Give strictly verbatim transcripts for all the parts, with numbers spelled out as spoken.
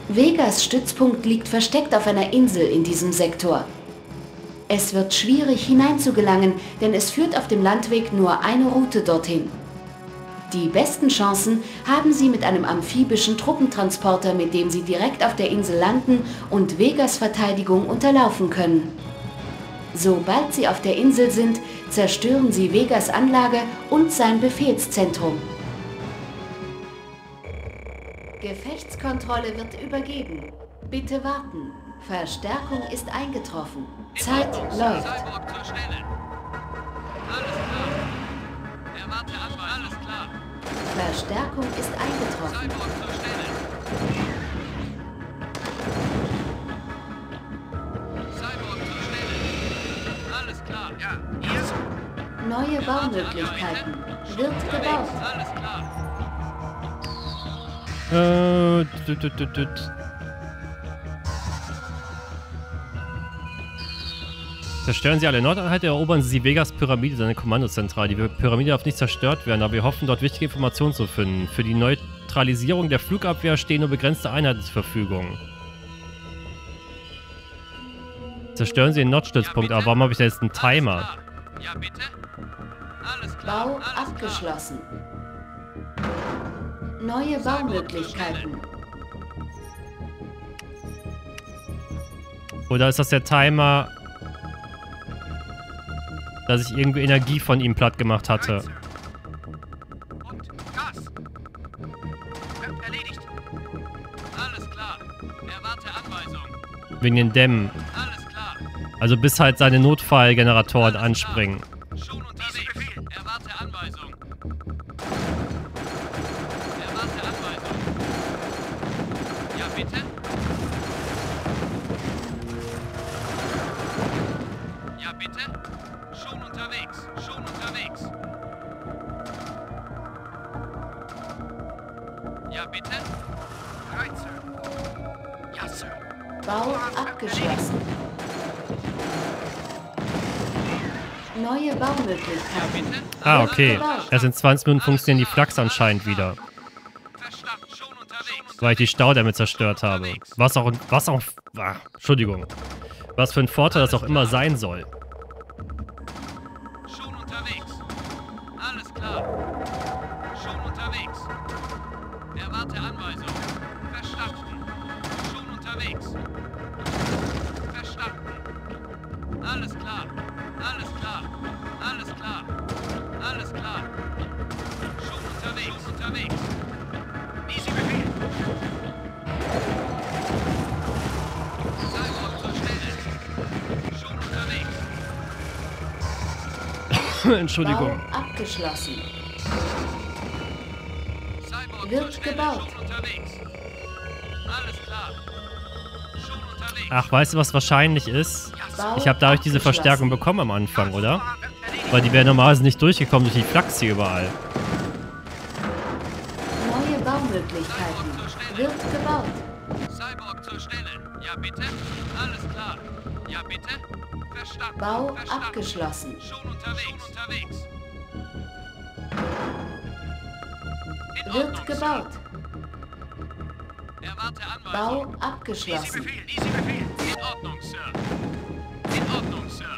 Vegas Stützpunkt liegt versteckt auf einer Insel in diesem Sektor. Es wird schwierig hineinzugelangen, denn es führt auf dem Landweg nur eine Route dorthin. Die besten Chancen haben Sie mit einem amphibischen Truppentransporter, mit dem Sie direkt auf der Insel landen und Vegas Verteidigung unterlaufen können. Sobald Sie auf der Insel sind, zerstören Sie Vegas Anlage und sein Befehlszentrum. Gefechtskontrolle wird übergeben. Bitte warten. Verstärkung ist eingetroffen. Zeit läuft. Cyborg zur Stelle. Alles klar. Erwarte Anweisung. Alles klar. Verstärkung ist eingetroffen. Cyborg zur Stelle. Cyborg zur Stelle. Alles klar. Ja, hier. Neue Baumöglichkeiten. Wird gebaut. Alles klar. Äh, tüt, tüt, tüt, tüt. Zerstören Sie alle Nordeinheit, erobern Sie die Vegas-Pyramide, seine Kommandozentrale. Die Pyramide darf nicht zerstört werden, aber wir hoffen, dort wichtige Informationen zu finden. Für die Neutralisierung der Flugabwehr stehen nur begrenzte Einheiten zur Verfügung. Zerstören Sie den Nordstützpunkt, aber warum habe ich da jetzt einen Timer? Ja, bitte. Alles klar. Bau abgeschlossen. Neue Baumöglichkeiten. Oder ist das der Timer, dass ich irgendwie Energie von ihm platt gemacht hatte? Und Gas. Erledigt. Alles klar. Erwarte Anweisung. Wegen den Dämmen. Alles klar. Also bis halt seine Notfallgeneratoren anspringen. Schon unterwegs. Erwarte Anweisung. Erwarte Anweisung. Ja, bitte. Ja, bitte. Schon unterwegs. Schon unterwegs. Ja, bitte. Right, Sir. Ja, Sir. Bau abgeschlossen. Neue Baumöglichkeiten. Ah, okay. Erst in zwanzig Minuten funktionieren die Flaks anscheinend wieder. Verstanden. Schon unterwegs. Weil ich die Staudämme zerstört habe. Was auch... Was auch... Ah, Entschuldigung. Was für ein Vorteil das auch immer sein soll. Schon unterwegs. Alles klar. Schon unterwegs. Erwarte Anweisung. Verstanden. Schon unterwegs. Verstanden. Alles klar. Alles klar. Alles klar. Alles klar. Schon unterwegs. Unterwegs. Easy Befehl. Cyborg zur Stelle. Schon unterwegs. Entschuldigung. Bau abgeschlossen. Cyborg Wird zur Stelle. gebaut. Schon unterwegs. Alles klar. Schon unterwegs. Ach, weißt du, was wahrscheinlich ist? Bau Ich habe dadurch diese abgeschlossen. Verstärkung bekommen am Anfang, oder? Weil die wären normalerweise nicht durchgekommen durch die Flachs hier überall. Neue Baumöglichkeiten. Wird gebaut. Cyborg zur Stelle. Ja, bitte. Alles klar. Ja, bitte. Verstanden. Bau Verstanden. abgeschlossen. Schon unterwegs. Schon unterwegs. In Wird Ordnung, gebaut. Sir. Erwarte Anweisung. Bau Easy abgeschlossen. Befehl. Easy Befehl. In Ordnung, Sir. In Ordnung, Sir.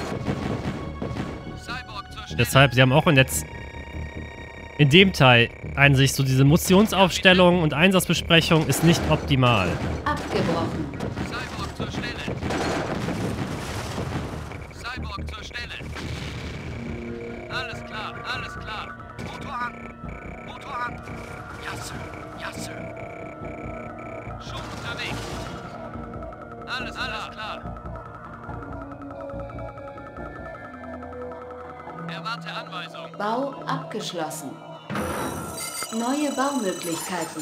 Cyborg zur Stelle. Deshalb, sie haben auch in, letz in dem Teil Einsicht, so diese Motionsaufstellung und Einsatzbesprechung ist nicht optimal. Abgebrochen. Cyborg zur Stelle. Cyborg zur Stelle. Alles klar, alles klar. Motor an. Motor an. Ja, Sir. Ja, Sir. Schon unterwegs. Alles, alles klar. Erwarte Anweisung. Bau abgeschlossen. Neue Baumöglichkeiten.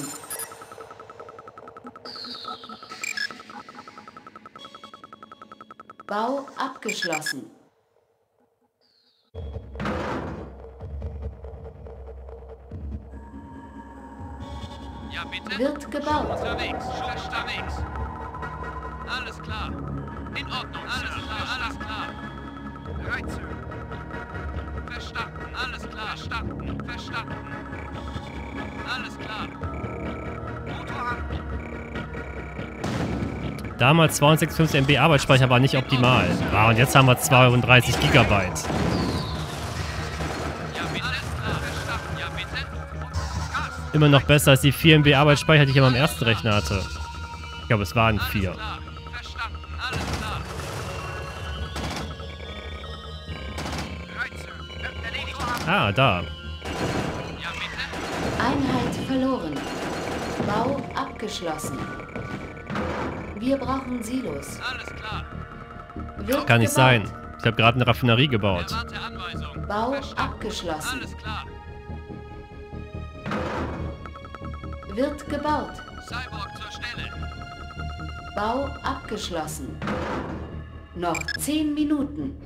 Bau abgeschlossen. Ja, bitte. Wird gebaut. Unterwegs, schon unterwegs. Alles klar. In Ordnung, alles klar, alles klar. Right, Sir. Verstanden, alles klar, verstanden, verstanden. Alles klar. Motor an. Damals zweihundertsechsundfünfzig M B Arbeitsspeicher war nicht optimal. Ah, und jetzt haben wir zweiunddreißig Gigabyte. Immer noch besser als die vier M B Arbeitsspeicher, die ich am ersten Rechner hatte. Ich glaube, es waren vier. Ah, da. Einheit verloren. Bau abgeschlossen. Wir brauchen Silos. Alles klar. Wird Kann nicht gebaut. sein. Ich habe gerade eine Raffinerie gebaut. Erwarte Anweisung. Bau Verstanden. abgeschlossen. Alles klar. Wird gebaut. Cyborg zur Stelle. Bau abgeschlossen. Noch zehn Minuten.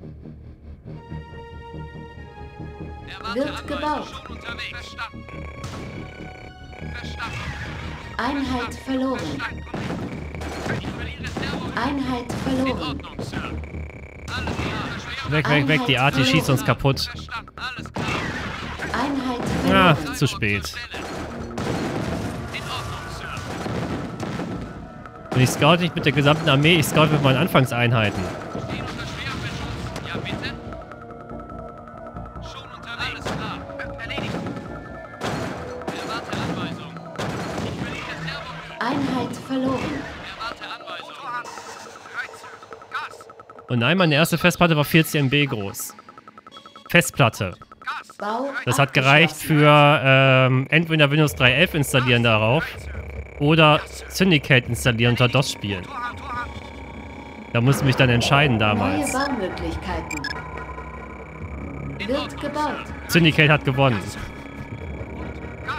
Erwarte Wird Anweisung. gebaut. Schon unterwegs. Verstanden. Verstanden. Einheit verloren. Verstanden. Ich verliere Servo. Einheit In verloren. Ordnung, Sir. Alles klar. Weg, weg, weg. Die Arti schießt uns kaputt. Verstanden. Alles klar. Einheit Ah, verloren. zu spät. In Ordnung, Sir. Und ich scout nicht mit der gesamten Armee, ich scout mit meinen Anfangseinheiten. Stehen unter Schwerverbeschuss. Ja, bitte. Schon unterwegs. Alles klar. Erledigt. Erwarte Anweisung. Ich verliere Servo. Einheit verloren. Erwarte Anweisung. Reize. Gas. Und nein, meine erste Festplatte war vierzig M B groß. Festplatte. Gas. Bau Das hat gereicht abgeschlossen. für ähm, entweder Windows drei Punkt elf installieren darauf oder Syndicate installieren unter DOS spielen. Torhand, Torhand. Da musste ich mich dann entscheiden Neue damals. Baumöglichkeiten. In Wird Ordnung, gebaut. Syndicate hat gewonnen. Gas.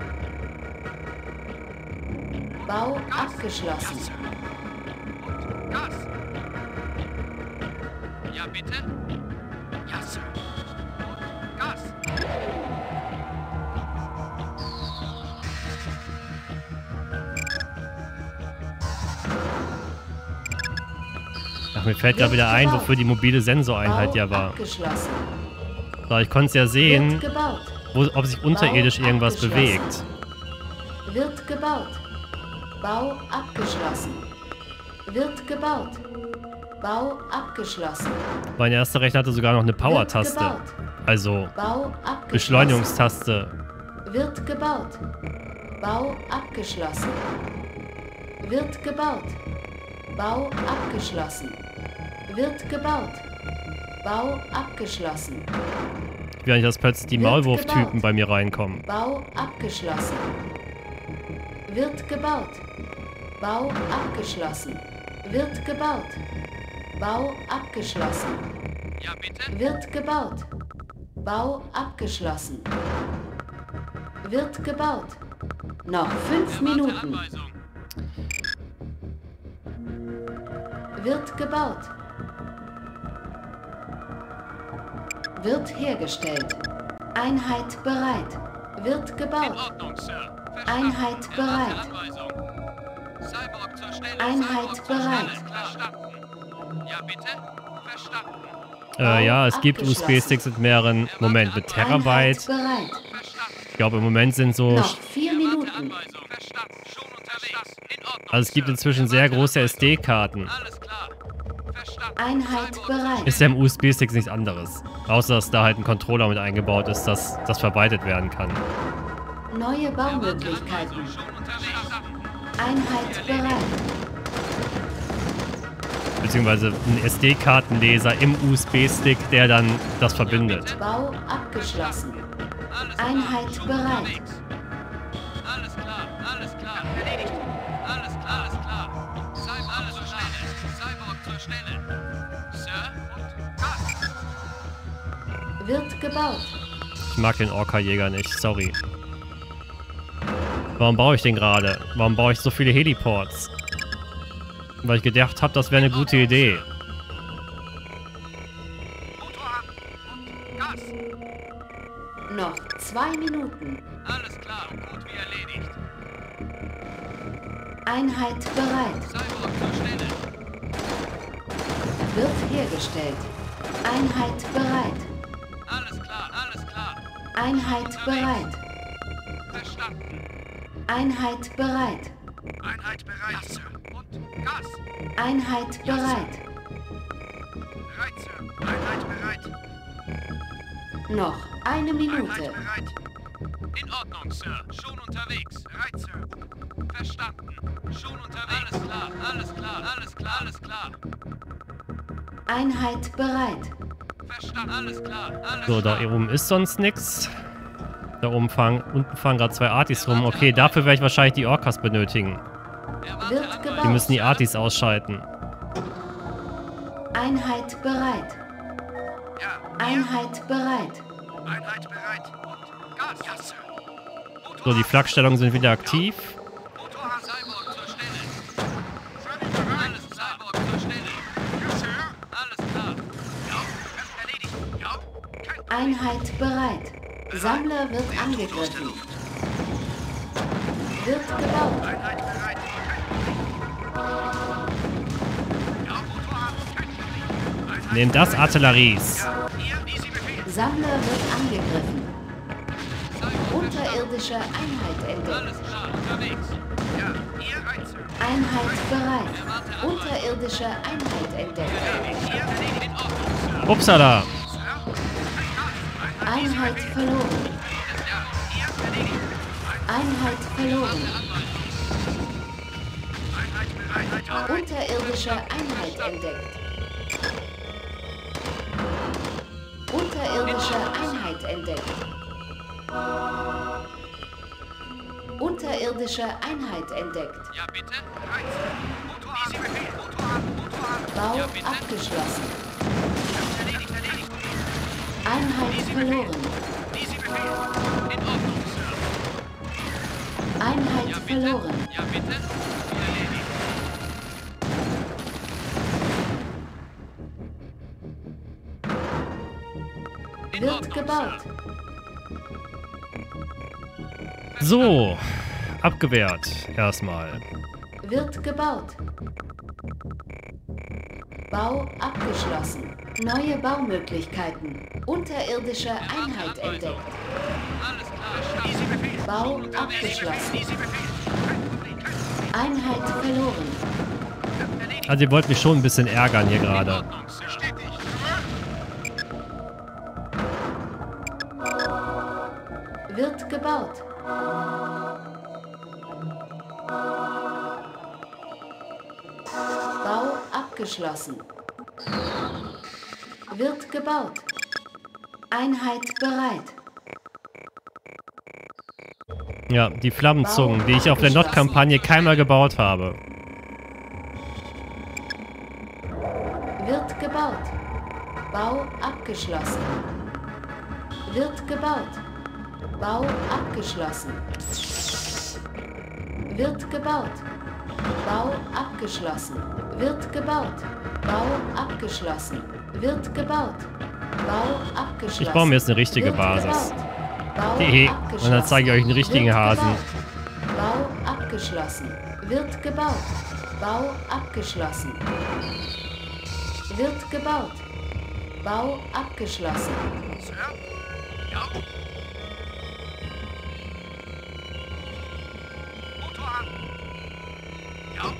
Bau abgeschlossen. Und Gas. Ja, bitte. Ja, Sir. Und Gas. Ach, mir fällt gerade wieder ein, wofür die mobile Sensoreinheit Bau ja war. abgeschlossen. So, ich konnte es ja Wird sehen, gebaut. wo, ob sich unterirdisch Bau irgendwas abgeschlossen. bewegt. Wird gebaut. Bau abgeschlossen. Wird gebaut. Bau abgeschlossen. Mein erster Rechner hatte sogar noch eine Wird Power-Taste. gebaut. Also Bau abgeschlossen. Beschleunigungstaste. Wird gebaut. Bau abgeschlossen. Wird gebaut. Bau abgeschlossen. Wird gebaut. Bau abgeschlossen. Ich will nicht, dass plötzlich die Wird Maulwurf-Typen gebaut. bei mir reinkommen. Bau abgeschlossen. Wird gebaut. Bau abgeschlossen. Wird gebaut. Bau abgeschlossen. Ja, bitte. Wird gebaut. Bau abgeschlossen. Wird gebaut. Noch fünf Erwarte Minuten. Anweisung. Wird gebaut. Wird hergestellt. Einheit bereit. Wird In gebaut. Ordnung, Sir. Verstanden. Einheit Erwarte bereit. Anweisung. Cyborg zur Stelle. Einheit Cyborg zur bereit. Stelle. Verstanden. Ja, bitte. Verstanden. Äh, ja, es gibt U S abgeschlossen. B-Sticks mit mehreren, Moment, mit Einheit Terabyte. bereit. Verstanden. Ich glaube, im Moment sind so... Noch vier Erwarte Minuten. Anweisung. Verstanden. Schon unterwegs. In Ordnung, Also es gibt Sir. inzwischen sehr Erwarte große Anweisung. S D-Karten. Alles klar. Verstanden. Einheit Cyborg bereit. Ist ja im U S B-Stick nichts anderes. Außer, dass da halt ein Controller mit eingebaut ist, dass das verbreitet werden kann. Neue Erwarte Baumöglichkeiten. Anweisung. Schon unterwegs. Einheit bereit. Beziehungsweise ein S D-Kartenleser im U S B-Stick, der dann das verbindet. Bau abgeschlossen. Alles klar. Einheit Schon bereit. unterwegs. Alles klar. Alles klar. Erledigt. Alles klar. Alles klar. Cyborg zur Stelle. Cyborg zur Stelle. Sir und Gas. Wird gebaut. Ich mag den Orca-Jäger nicht, sorry. Warum baue ich den gerade? Warum baue ich so viele Heliports? Weil ich gedacht habe, das wäre eine gute Idee. Motor an. Und Gas. Noch zwei Minuten. Alles klar. Gut wie erledigt. Einheit bereit. Cyborg zur Stelle. Wird hergestellt. Einheit bereit. Alles klar. Alles klar. Einheit bereit. Verstanden. Einheit bereit. Einheit bereit, Sir. Und Gas. Einheit bereit. Bereit, Sir. Einheit bereit. Noch eine Minute. Einheit bereit. In Ordnung, Sir. Schon unterwegs. Bereit, Sir. Verstanden. Schon unterwegs. Alles klar, alles klar, alles klar, alles klar. Einheit bereit. Verstanden, alles klar, alles So, da klar. oben ist sonst nichts. Da oben fahren, unten fahren gerade zwei Artis rum. Okay, dafür werde ich wahrscheinlich die Orcas benötigen. Erwarte Wird Anweisung, gebaut. Die müssen die Sir. Artis ausschalten. Einheit bereit. Ja, Einheit bereit. Einheit bereit. Und Gas. Ja, Sir. So, die Flakstellungen sind wieder aktiv. Motorrad Cyborg zur Stelle. Völlig bereit. Alles Cyborg zur Stelle. Ja, Sir. Alles klar. Ja, erledigt. Ja, kein Einheit bereit. Sammler wird angegriffen. Wird gebaut. Einheit bereit. Ja, Motorrad. Kein Problem. Einheit Nehmt das bereit. Artilleries. Ja, hier, easy Befehl. Sammler wird angegriffen. Cyborg verstanden. Unterirdische Einheit entdeckt. Alles klar, unterwegs. Ja, hier rein, Sir. Einheit bereit. Unterirdische Einheit entdeckt. Hier erledigt. In Ordnung, Sir. Upsala. Sir. Kein Gas. Einheit easy Einheit Befehl. verloren. Ja, hier erledigt. Einheit verloren. Einheit bereit. Ja, Unterirdische Einheit entdeckt. Unterirdische Einheit entdeckt. Unterirdische Einheit entdeckt. ja bitte. Rein, Sir. Motorrad. Easy Befehl. Motorrad. Motorrad. Bau Ja, bitte. abgeschlossen. Erledigt, erledigt. Einheit verloren. Easy Befehl. In Ordnung, Sir. Einheit Ja, bitte. verloren. Ja, bitte. Erledigt. In Wird Ordnung, gebaut. Sir. So, abgewehrt. Erstmal. Wird gebaut. Bau abgeschlossen. Neue Baumöglichkeiten. Unterirdische Einheit entdeckt. Alles klar, stopp. Easy Befehl. Bau Easy Befehl. abgeschlossen. Easy Befehl. Kein Problem, kein Einheit verloren. Problem. Erledigt. Also ihr wollt mich schon ein bisschen ärgern hier In gerade. Ordnung, Sir. Bestätigt. Wird gebaut. Bau abgeschlossen. Wird gebaut. Einheit bereit. Ja, die Flammenzungen, die ich auf der Nordkampagne keinmal gebaut habe. Wird gebaut. Bau abgeschlossen. Wird gebaut. Bau abgeschlossen. Wird gebaut. Bau abgeschlossen. Wird gebaut. Bau abgeschlossen. Wird gebaut. Bau abgeschlossen. Ich baue mir jetzt eine richtige Wird Basis. gebaut. Bau Hehe. Und abgeschlossen. dann zeige ich euch einen richtigen Wird Hasen. gebaut. Bau abgeschlossen. Wird gebaut. Bau abgeschlossen. Wird gebaut. Bau abgeschlossen. Sir? Ja. Motorrad. Ja.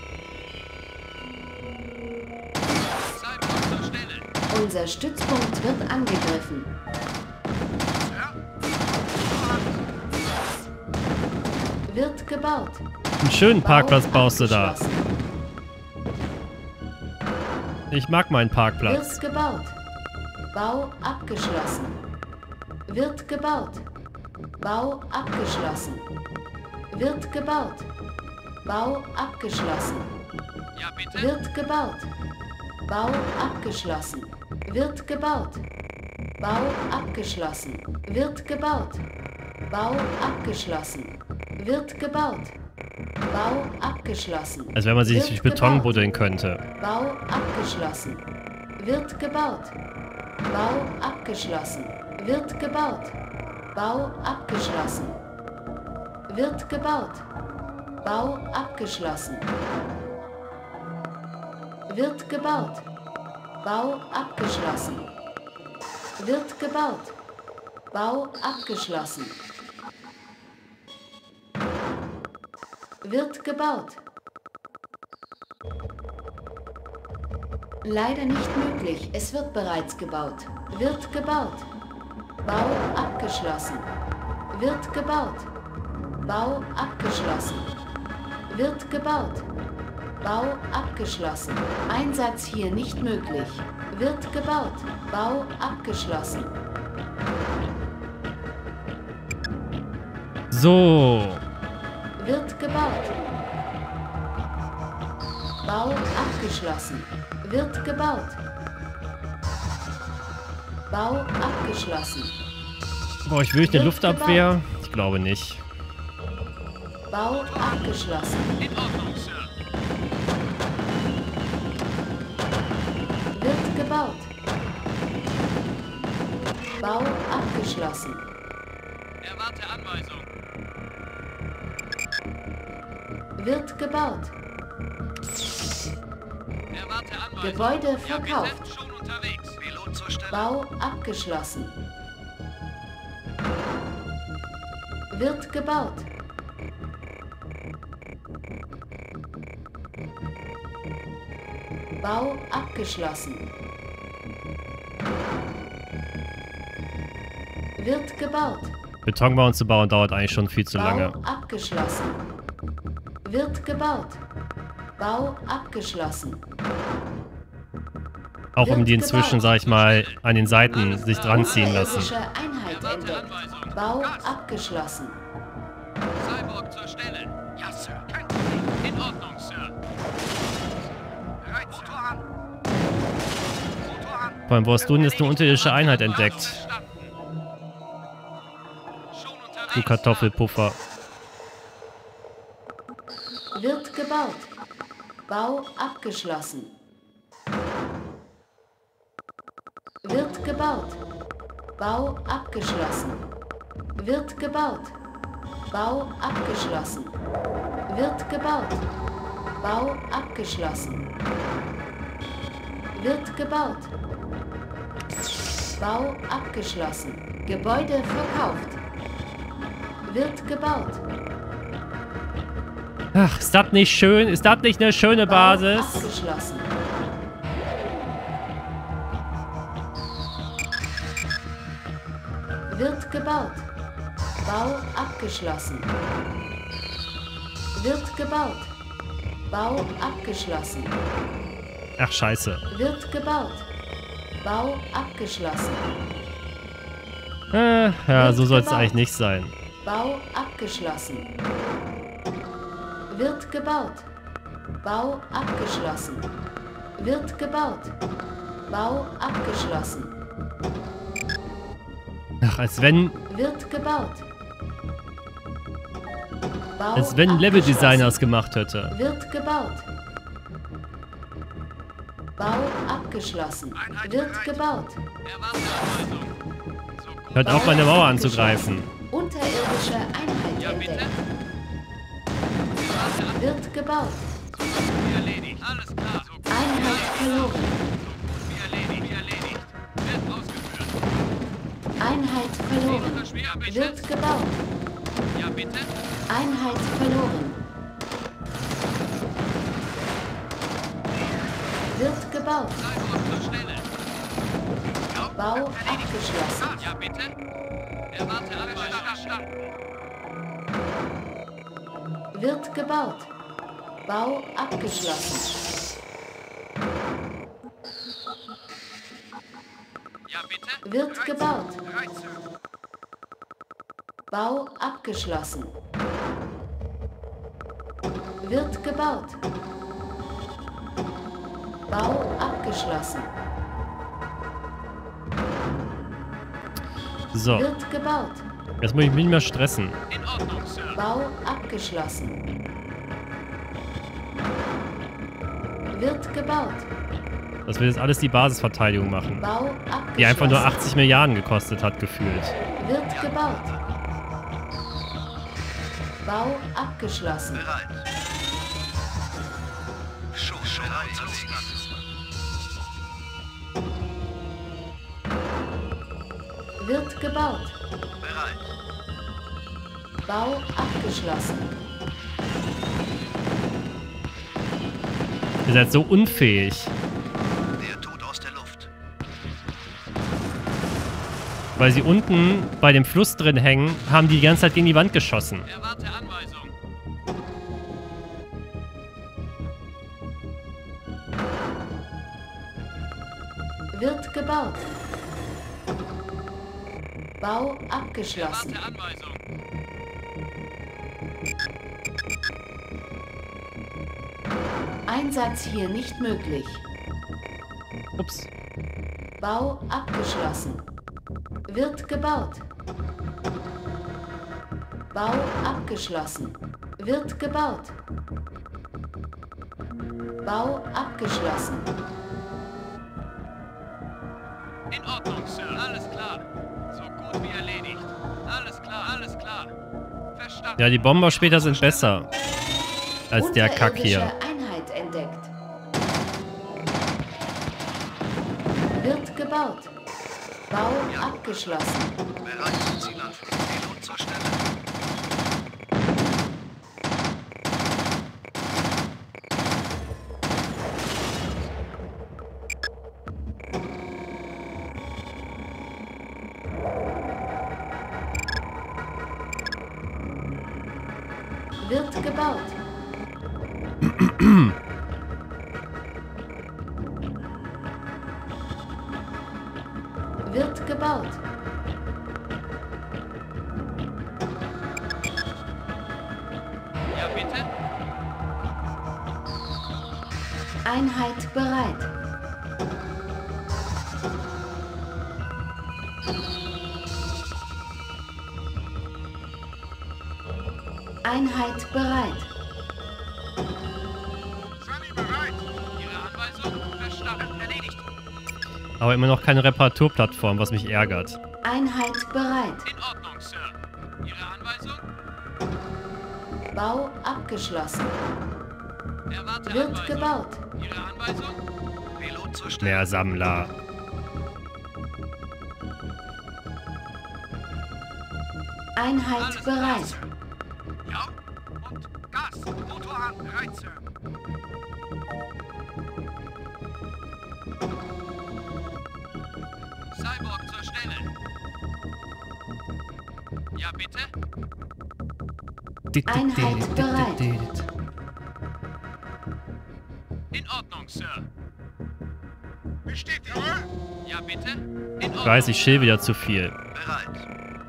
Cyborg zur Stelle. Unser Stützpunkt wird angegriffen. Sir? Motorrad. Wird gebaut. Einen schönen Bau Parkplatz baust du da. abgeschlossen. Ich mag meinen Parkplatz. Wird gebaut. Bau abgeschlossen. Wird gebaut. Bau abgeschlossen. Wird gebaut. Bau abgeschlossen. Ja, bitte. Wird gebaut. Bau abgeschlossen. Wird gebaut. Bau abgeschlossen. Wird gebaut. Bau abgeschlossen. Wird gebaut. Bau abgeschlossen. Als wenn man sich Wird durch Beton gebaut. buddeln könnte. Bau abgeschlossen. Wird gebaut. Bau abgeschlossen. Wird gebaut. Bau abgeschlossen. Wird gebaut. Bau abgeschlossen. Wird gebaut. Bau abgeschlossen. Wird gebaut. Bau abgeschlossen. Wird gebaut. Leider nicht möglich. Es wird bereits gebaut. Wird gebaut. Bau abgeschlossen. Wird gebaut. Bau abgeschlossen. Wird gebaut. Bau abgeschlossen. Einsatz hier nicht möglich. Wird gebaut. Bau abgeschlossen. So. Wird gebaut. Bau abgeschlossen. Wird gebaut. Bau abgeschlossen. Boah, ich will ich eine Wird Luftabwehr? Ich glaube nicht. Bau abgeschlossen. In Ordnung, Sir. Wird gebaut. Bau abgeschlossen. Erwarte Anweisung. Wird gebaut. Erwarte Anweisung. Gebäude Ja, wir verkauft. sind schon unterwegs. Pilot zur Stelle. Bau abgeschlossen. Wird gebaut. Bau abgeschlossen. Wird gebaut. Betonbau zu bauen dauert eigentlich schon viel zu Bau lange. abgeschlossen. Wird gebaut. Bau abgeschlossen. Auch um Wird die inzwischen, gebaut. sag ich mal, an den Seiten sich dran ziehen lassen. Unterirdische Einheit entdeckt. Bau abgeschlossen. Cyborg zur Stelle. Ja, Sir. Kein Problem. In Ordnung, Sir. Bereit, Motor an. Motor an. Vor allem, wo hast du denn jetzt eine unterirdische Einheit Wartung entdeckt? verstanden. Schon unterwegs. Du Kartoffelpuffer. Wird gebaut. Bau abgeschlossen. Wird gebaut. Bau abgeschlossen. Wird gebaut. Bau abgeschlossen. Wird gebaut. Bau abgeschlossen. Wird gebaut. Bau abgeschlossen. Gebäude verkauft. Wird gebaut. Ach, ist das nicht schön? Ist das nicht eine schöne Bau Basis? abgeschlossen. Wird gebaut. Bau abgeschlossen. Wird gebaut. Bau abgeschlossen. Ach, scheiße. Wird gebaut. Bau abgeschlossen. Äh, ja, so soll es gebaut. eigentlich nicht sein. Bau abgeschlossen. Wird gebaut. Bau abgeschlossen. Wird gebaut. Bau abgeschlossen. Ach, als wenn, Wird gebaut. Bau als wenn Leveldesigner es abgeschlossen. gemacht hätte. Wird gebaut. Bau abgeschlossen. Wird gebaut. Erwarte Anweisung. So gut. Hört auf, meine Mauer anzugreifen. Unterirdische Einheit Ja, bitte. entdeckt. Erwarte Anweisung. Wird gebaut. So gut wie erledigt. Alles klar. So gut wie Einheit erledigt. verloren. So gut wie erledigt. Wie erledigt. Wird ausgeführt. Einheit verloren. Ja, Wird bitte. gebaut. Ja, bitte. Einheit verloren. Wird gebaut. Cyborg zur Stelle. Bau abgeschlossen. Ja, bitte. Erwarte Anweisung. Verstanden. Wird gebaut. Bau abgeschlossen. Ja, bitte. Wird Bereit, gebaut. Sir. Bereit, Sir. Bau abgeschlossen. Wird gebaut. Bau abgeschlossen. So, Wird gebaut. jetzt muss ich mich nicht mehr stressen. In Ordnung, Sir. Bau abgeschlossen. Wird gebaut. Das wird jetzt alles die Basisverteidigung machen. Bau abgeschlossen. Die einfach nur achtzig Milliarden gekostet hat, gefühlt. Wird gebaut. Bau abgeschlossen. Bereit. Schon, schon unterwegs. Wird gebaut. Bereit. Bau abgeschlossen. Ihr seid so unfähig. Der Tod aus der Luft. Weil sie unten bei dem Fluss drin hängen, haben die die ganze Zeit gegen die Wand geschossen. Erwarte Anweisung. Wird gebaut. Bau abgeschlossen. Erwarte Anweisung. Einsatz hier nicht möglich. Ups. Bau abgeschlossen. Wird gebaut. Bau abgeschlossen. Wird gebaut. Bau abgeschlossen. In Ordnung, Sir. Alles klar. So gut wie erledigt. Alles klar, alles klar. Verstanden. Ja, die Bomber später sind besser. Als der Kack hier. Unterirdische Einheit entdeckt. Wird gebaut. Bau abgeschlossen. Bereit zum Zielanflug. Pilot zur Stelle. Wird gebaut. Wird gebaut. Ja, bitte? Einheit bereit. Einheit bereit. Sunny bereit. Ihre Anweisung? Verstanden. Erledigt. Aber immer noch keine Reparaturplattform, was mich ärgert. Einheit bereit. In Ordnung, Sir. Ihre Anweisung? Bau abgeschlossen. Erwarte Wird Anweisung. gebaut. Ihre Anweisung? Pilot zur Stelle. Mehr Sammler. Einheit Alles klar, bereit. Sir. Ja. Und Gas. Motor an. Bereit, Sir. Cyborg zur Stelle. Ja, bitte? Einheit bereit. In Ordnung, Sir. Besteht jawohl? Ja, bitte? In Ordnung. Ich weiß, ich chill wieder zu viel. Bereit.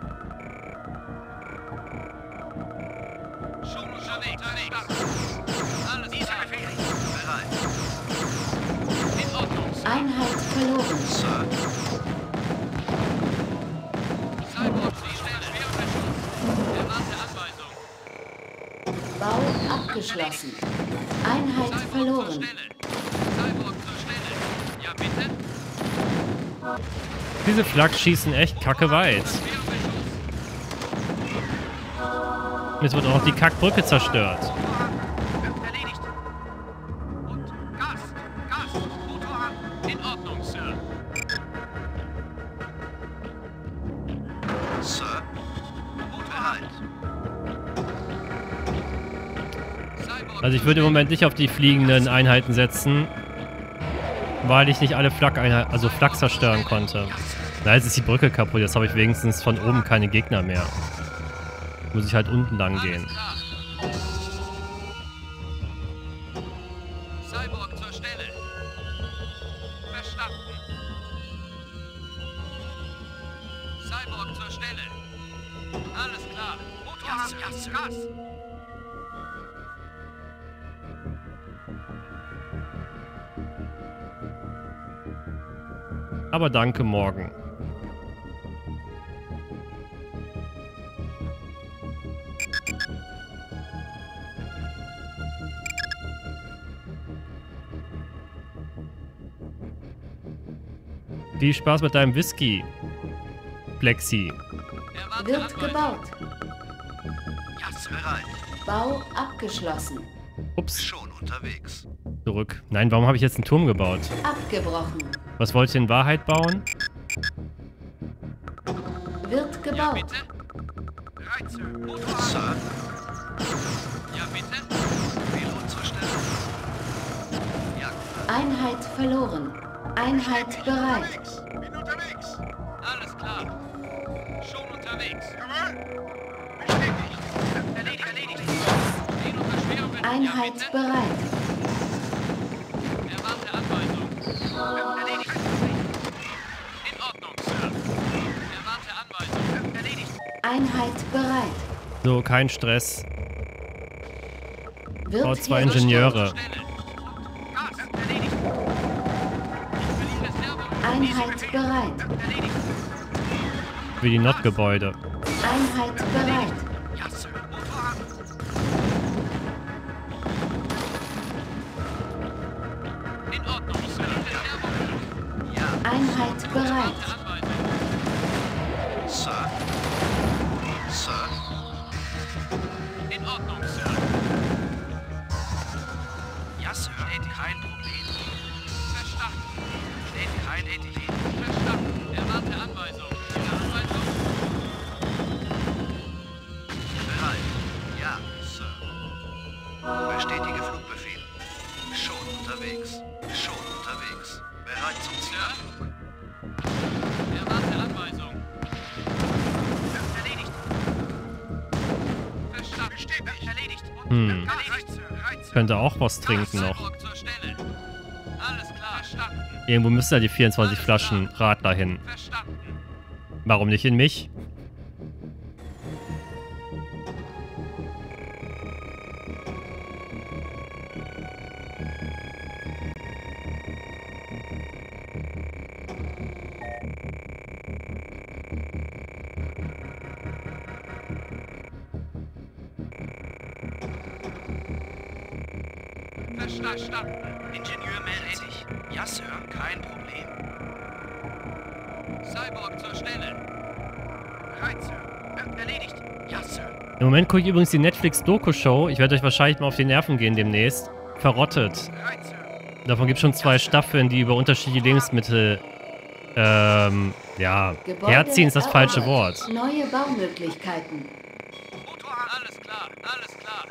Schon unterwegs. Alles klar. Bereit. In Ordnung, Sir. Einheit verloren. Sir. Cyborg zur Stelle. Schwere Beschuss. Erwarte Anweisung. Bau abgeschlossen. Einheit Cyborg zur verloren. Stelle. Cyborg zur Stelle. Ja, bitte? Diese Flaks schießen echt kacke weit. Schwere Beschuss. Jetzt wird auch noch die Kackbrücke zerstört. Wird erledigt. Und Gas. Gas. Motor an. In Ordnung, Sir. Sir. Bereit. Cyborg Also ich würde im Moment nicht auf die fliegenden Einheiten setzen, weil ich nicht alle Flak-Einheiten, also Flak zerstören konnte. Na, jetzt ist die Brücke kaputt, jetzt habe ich wenigstens von oben keine Gegner mehr. Muss ich halt unten lang gehen. Alles klar. Cyborg zur Stelle. Verstanden. Cyborg zur Stelle. Alles klar. Motor an. Gas, Gas. Aber danke, morgen. Viel Spaß mit deinem Whisky, Plexi. Erwarte Wird Anweisung. gebaut. Jetzt bereit. Bau abgeschlossen. Ups, Schon unterwegs. zurück. Nein, warum habe ich jetzt einen Turm gebaut? Abgebrochen. Was wollt ihr in Wahrheit bauen? Wird Ja, gebaut. bitte? Bereit, Sir. Motor an. Sir. Ja, bitte? Pilot zur Stelle. Einheit verloren. Einheit bereit. Bin unterwegs. Alles klar. Schon unterwegs. Jawohl. Bestätigt. Erledigt, erledigt. Stehen unter schwerem Wind. Einheit Ja, bitte. bereit. Erwarte Anweisung. Erledigt. In Ordnung, Sir. Erwarte Anweisung. Erledigt. Einheit bereit. So, kein Stress. Wird Oh, zwei hergestellt. Ingenieure. Stelle. Gas. Erledigt. Ich verliere Reserve. Einheit bereit. Erledigt. Wie die Nord-Gebäude. Einheit bereit. Ja, Sir. Motor an. In Ordnung, Sir. Reserve. Ja, Einheit bereit. Anweisung. Sir. Sir. In Ordnung, Sir. Ja, Sir. Kein Problem. Verstanden. Kein Problem. Verstanden. Erwarte Anweisung. Ihre Anweisung? Bereit. Ja, Sir. Bestätige Flugbefehl. Schon unterwegs. Schon unterwegs. Bereit zum Zielabflug. Erwarte Anweisung. Erledigt. Verstanden. Bestätigt. Erledigt. Hm. Erledigt, Sir. Bereit, Sir. Könnte auch was trinken noch. Cyborg zur Stelle. Alles klar. Verstanden. Irgendwo müssen ja die vierundzwanzig Flaschen Radler hin. Verstanden. Warum nicht in mich? Verstanden. Ingenieur meldet sich. Ja, Sir. Kein Problem. Cyborg zur Stelle. Bereit, Sir. Er- Erledigt. Ja, Sir. Im Moment gucke ich übrigens die Netflix-Doku-Show. Ich werde euch wahrscheinlich mal auf die Nerven gehen demnächst. Verrottet. Bereit, Sir. Davon gibt es schon zwei Staffeln, die über unterschiedliche Lebensmittel, ähm, ja, Gebäude herziehen ist das falsche erobert. Wort. Neue Baumöglichkeiten. Motor an. Alles klar. Alles klar.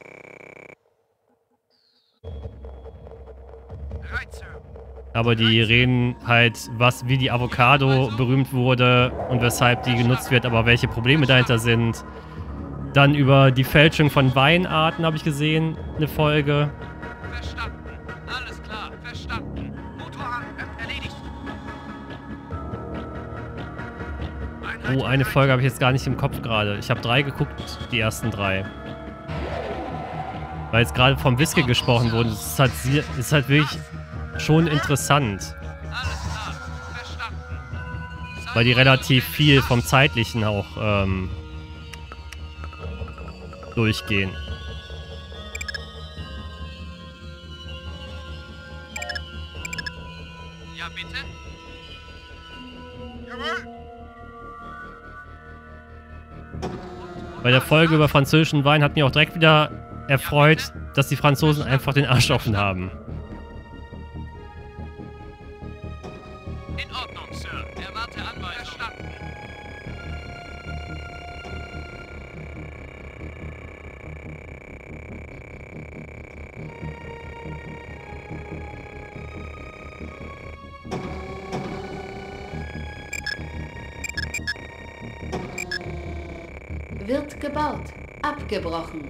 Bereit, Sir. Aber die reden halt, was wie die Avocado berühmt wurde und weshalb die genutzt wird, aber welche Probleme dahinter sind. Dann über die Fälschung von Weinarten habe ich gesehen, eine Folge. Verstanden. Alles klar. Verstanden. Motor an. Er- Erledigt. Oh, eine Folge habe ich jetzt gar nicht im Kopf gerade. Ich habe drei geguckt, die ersten drei. Weil jetzt gerade vom Whisky gesprochen wurde, es ist halt, sehr- es ist halt wirklich schon interessant. Alles klar. Verstanden. Weil die relativ viel vom Zeitlichen auch ähm, durchgehen. Ja, bitte? Jawohl. Bei der Folge über französischen Wein hat mich auch direkt wieder erfreut, dass die Franzosen einfach den Arsch offen haben. In Ordnung, Sir. Erwarte Anweisung. Verstanden. Wird gebaut. Abgebrochen.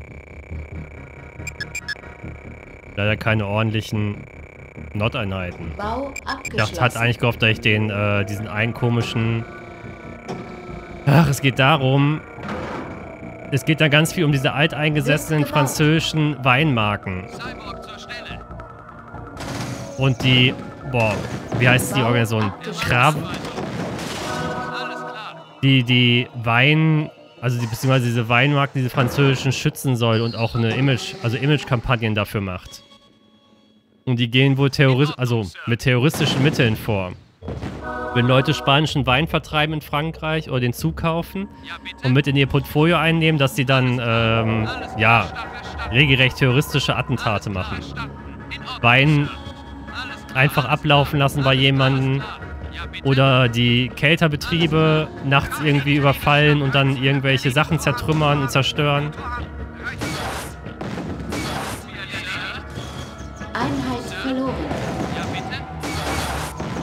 Leider keine ordentlichen Nordeinheiten. Bau Ich abgeschlossen. dachte, hat eigentlich gehofft, dass ich den, äh, diesen einen komischen... Ach, es geht darum... Es geht da ganz viel um diese alteingesessenen französischen Weinmarken. Cyborg zur Stelle. Und die... Boah, wie heißt die Organisation? Krav... Alles klar. Die, die Wein... Also die, beziehungsweise diese Weinmarken, diese französischen schützen soll und auch eine Image... Also Image-Kampagnen dafür macht. Und die gehen wohl Terroris also mit terroristischen Mitteln vor. Wenn Leute spanischen Wein vertreiben in Frankreich oder den zukaufen Ja, bitte? und mit in ihr Portfolio einnehmen, dass sie dann, ähm, Alles klar. ja, Verstanden, verstanden. regelrecht terroristische Attentate Alles klar, machen. verstanden. In Ordnung, Wein Sir. Alles klar, einfach alles ablaufen klar. lassen bei Alles klar, jemandem. alles klar. Ja, bitte? Oder die Kelterbetriebe nachts irgendwie überfallen und dann irgendwelche Sachen zertrümmern und zerstören. Einheit verloren.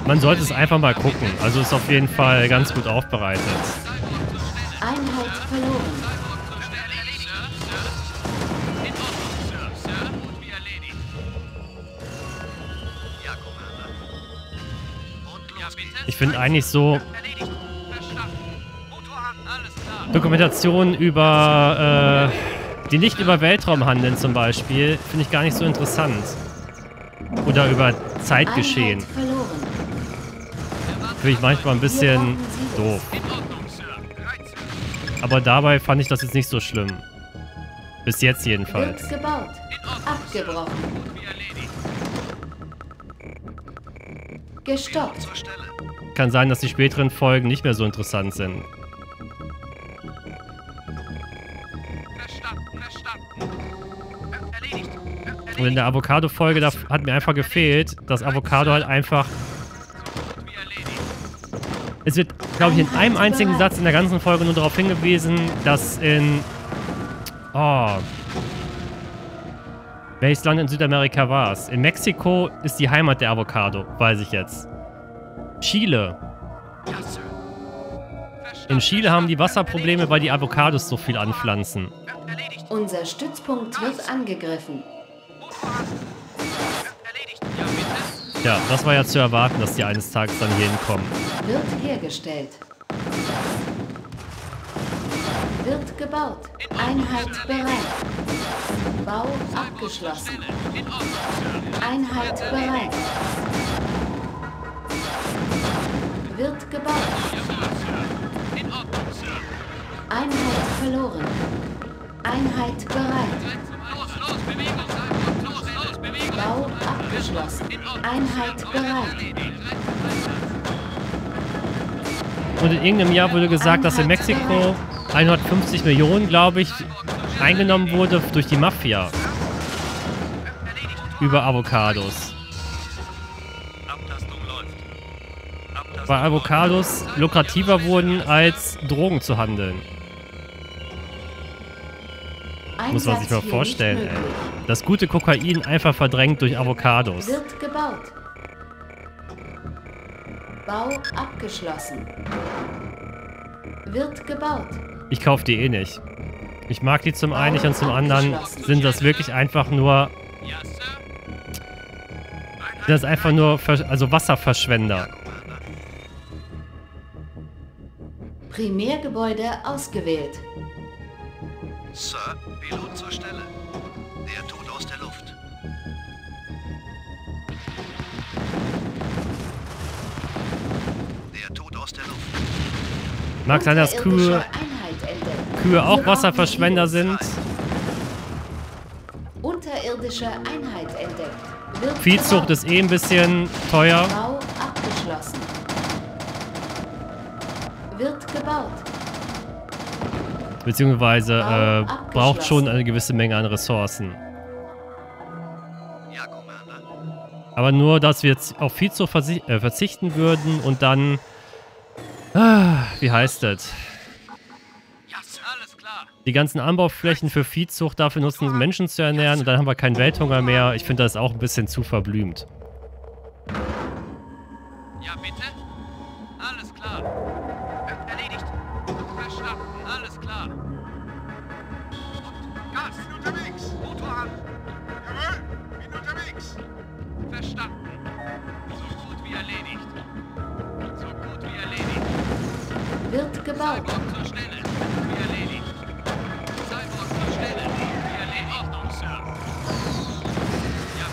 Man sollte es einfach mal gucken. Also ist auf jeden Fall ganz gut aufbereitet. Einheit verloren. In Ordnung, Sir. Sir, gut wie erledigt. Ja, Commander. Und Ja, los bitte? geht's. Ich finde eigentlich so Erledigt. Verstanden. Motor an. Alles klar. Dokumentationen über, äh, die nicht über Weltraum handeln zum Beispiel, finde ich gar nicht so interessant. Oder über Zeitgeschehen. Einheit verloren. Finde ich manchmal ein bisschen doof. In Ordnung, Sir. Reize. Aber dabei fand ich das jetzt nicht so schlimm. Bis jetzt jedenfalls. Wird gebaut. In Ordnung, Sir. Abgebrochen. Gut wie erledigt. Gestoppt. Zur Stelle. Kann sein, dass die späteren Folgen nicht mehr so interessant sind. Verstanden. Verstanden. Äh, Erledigt. Äh, Erledigt. Und in der Avocado-Folge, da hat mir einfach gefehlt, dass Avocado halt einfach... Gut wie erledigt. Es wird, glaube ich, in einem einzigen Satz in der ganzen Folge nur darauf hingewiesen, dass in... Oh... Welches Land in Südamerika war es? In Mexiko ist die Heimat der Avocado, weiß ich jetzt. Chile. Ja, Sir. Verstanden. In Chile haben die Wasserprobleme, weil die Avocados so viel anpflanzen. Äh, Erledigt. Unser Stützpunkt wird angegriffen. Motor an. Äh, Erledigt. Ja, bitte. Ja, das war ja zu erwarten, dass die eines Tages dann hier hinkommen. Wird hergestellt. Wird gebaut. Einheit bereit. Bau abgeschlossen. In Ordnung, Sir. Einheit bereit. Wird gebaut. Jawohl, Sir. In Ordnung, Sir. Einheit verloren. Einheit bereit. Los, los, Bewegung. Los, los, Bewegung. Bau abgeschlossen. Einheit bereit. Und in irgendeinem Jahr wurde gesagt, dass in Mexiko hundertfünfzig Millionen, glaube ich, eingenommen wurde durch die Mafia. Über Avocados. Abtastung läuft. Abtastung Weil Avocados lukrativer wurden, als Drogen zu handeln. Muss man sich mal Einsatz hier vorstellen, nicht ey. möglich. Das gute Kokain einfach verdrängt durch Avocados. Wird gebaut. Bau abgeschlossen. Wird gebaut. Ich kaufe die eh nicht. Ich mag die zum einen nicht und zum anderen sind das wirklich einfach nur... Ja, Sir. Sind das einfach nur Ver also Wasserverschwender. Commander. Primärgebäude ausgewählt. Sir, Pilot zur Stelle. Der Tod aus der Luft. Der Tod aus der Luft. Mag sein, dass Unterirdische Kühe, Einheit entdeckt. Kühe auch Wir Wasserverschwender brauchen sind. Unterirdische Einheit entdeckt. Wird Viehzucht gebaut. ist eh ein bisschen teuer. Bau abgeschlossen. Wird gebaut. Beziehungsweise Bau äh, braucht schon abgeschlossen. eine gewisse Menge an Ressourcen. Ja, Commander. Aber nur, dass wir jetzt auf Viehzucht versi- äh, verzichten würden und dann... Ah, wie heißt das? Ja, Sir. Alles klar. Die ganzen Anbauflächen für Viehzucht dafür nutzen, um Menschen zu ernähren und dann haben wir keinen Welthunger mehr. Ich finde das auch ein bisschen zu verblümt. Ja, bitte? Alles klar. Äh, Erledigt. Verstanden. Alles klar. Und Gas. Bin unterwegs. Motor an. Jawohl. Bin unterwegs. Verstanden. So gut wie erledigt. So gut wie erledigt. Wird gebaut. Cyborg zur Stelle. Gut wie erledigt. Cyborg zur Stelle. Gut wie erledigt. In Ordnung, Sir. Ja,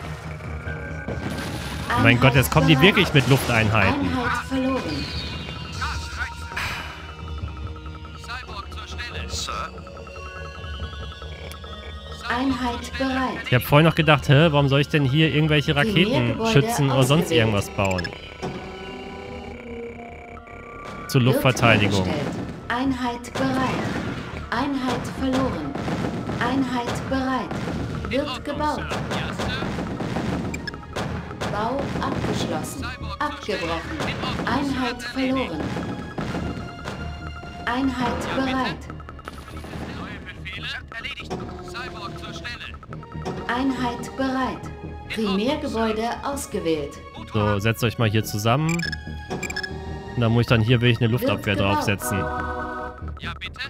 bitte? Mein Gott, jetzt kommen die Einheit wirklich mit Lufteinheiten. Einheit verloren. Gas, reizen. Cyborg zur Stelle. Sir, Einheit bereit. Ich habe vorhin noch gedacht, hä, warum soll ich denn hier irgendwelche Raketenschützen oder sonst ausgewählt. irgendwas bauen? Zur Wird Luftverteidigung. hergestellt. Einheit bereit. Einheit verloren. Einheit bereit. Wird gebaut. Ja, Sir. Bau abgeschlossen. Abgebrochen. Einheit verloren. Einheit bereit. Neue Befehle erledigt. Cyborg zur Stelle. Einheit bereit. Primärgebäude ausgewählt. Motor So, setzt euch mal hier zusammen. Und dann muss ich dann hier wirklich eine Luftabwehr Wird gebaut. draufsetzen. Ja, bitte?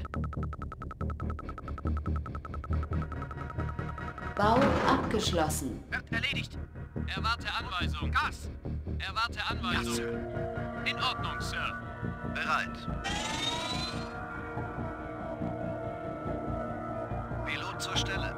Bau abgeschlossen. Wird erledigt. Erwarte Anweisung. Gas. Erwarte Anweisung. Ja, Sir. In Ordnung, Sir. Bereit. Pilot zur Stelle.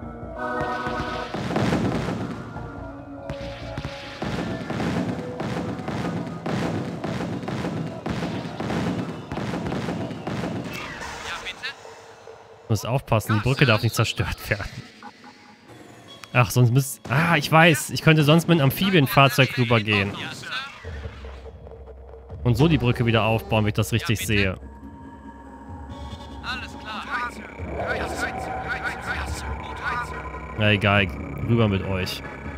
Ja, bitte? Muss aufpassen, die Brücke darf nicht zerstört werden. Ach, sonst müsst... Ah, ich weiß. Ich könnte sonst mit einem Amphibienfahrzeug rübergehen. Ja, Sir. Und so die Brücke wieder aufbauen, wenn ich das richtig Ja, bitte. sehe. Alles klar. Reiz, Reiz, Reiz, Reiz, Reiz. Gut, Reiz. Na egal, rüber mit euch.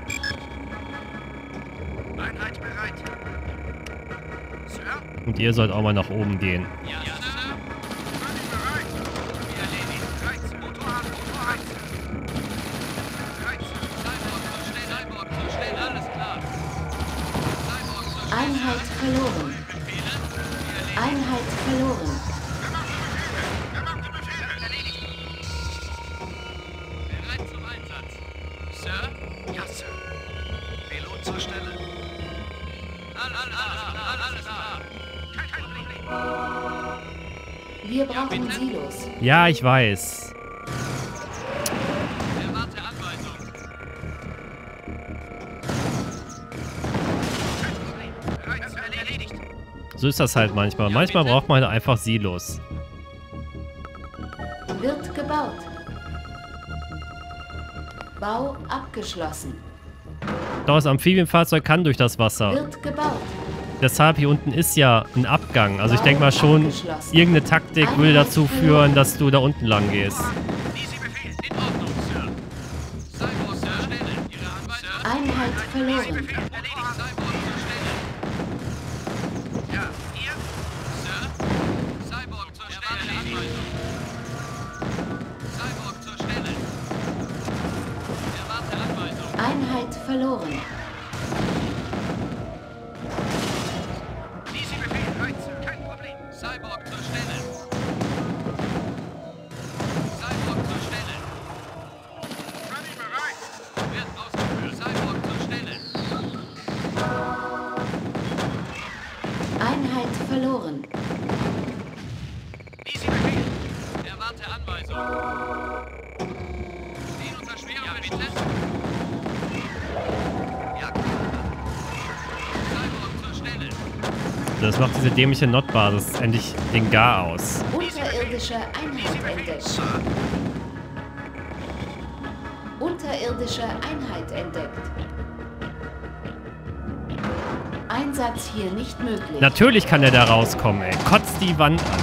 Einheit bereit. Sir? Und ihr sollt auch mal nach oben gehen. Ja, Sir. Völlig bereit. Wie erledigt. Reiz, Motorrad, Motorrad. Reiz, Cyborg zur Stelle, Cyborg zur Stelle. Alles klar. Cyborg zur Stelle. Einheit verloren. Befehle? Wie erledigt. Einheit verloren. Erledigt. Bereit zum Einsatz. Sir? Ja, Sir. Pilot zur Stelle. Alles, alles klar, alles klar. Kein Problem. Wir brauchen Silos. Ja, ich weiß. Erwarte Anweisung. Kein Problem. Reiz, erledigt. So ist das halt manchmal. Manchmal braucht man halt einfach Silos. Wird gebaut. Bau abgeschlossen. Doch, das Amphibienfahrzeug kann durch das Wasser. Wird gebaut. Deshalb hier unten ist ja ein Abgang. Also ich denke mal schon, irgendeine Taktik würde dazu führen, dass du da unten lang gehst. Easy Befehl. In Ordnung, Sir. Cyborg zur Stelle. Ihre Anweisung. Einheit verloren. Befehl. Erledigt. Cyborg zur Stelle. Ja, ihr? Sir? Cyborg zur Stelle. Anweisung. Cyborg zur Stelle. Erwarte Anweisung. Einheit verloren. Easy Befehl. Reiz. Kein Problem. Cyborg zur Stelle. Cyborg zur Stelle. Ready bereit. Wird ausgeführt. Cyborg zur Stelle. Einheit verloren. Easy Befehl. Erwarte Anweisung. Stehen unter Schwere, ja, bitte. Ja, Commander. Cyborg zur Stelle. Das macht diese dämliche Notbasis endlich den Gar aus. Unterirdische Einheit entdeckt. Sir. Unterirdische Einheit entdeckt. Einsatz hier nicht möglich. Natürlich kann er da rauskommen, ey. Kotzt die Wand an.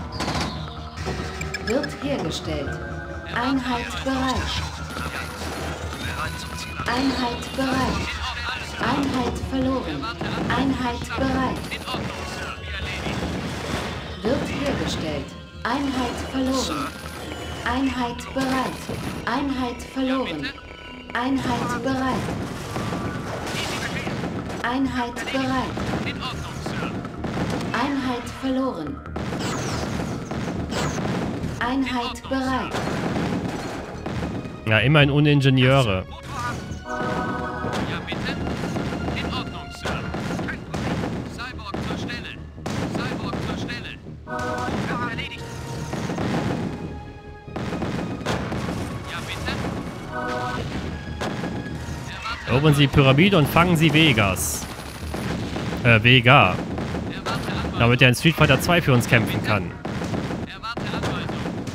Wird hergestellt. Einheit bereit. Bereit zum Ziel. Einheit bereit. Einheit verloren. Einheit bereit. In Ordnung, Sir. Wie erledigt. Wird hergestellt. Einheit verloren. Einheit bereit. Einheit verloren. Einheit bereit. Easy Befehl. Einheit bereit. In Ordnung, Sir. Einheit verloren. Einheit bereit. Ja, immerhin ohne Ingenieure. Motorrad. Ja, bitte. In Ordnung, Sir. Kein Problem. Cyborg zur Stelle. Cyborg zur Stelle. Wird erledigt. Ja, bitte. Erwarte Erobern Sie die Pyramide und fangen Sie Vegas. Äh, Vega. Erwarte Anweisung. Damit er in Street Fighter zwei für uns kämpfen kann. Erwarte Anweisung.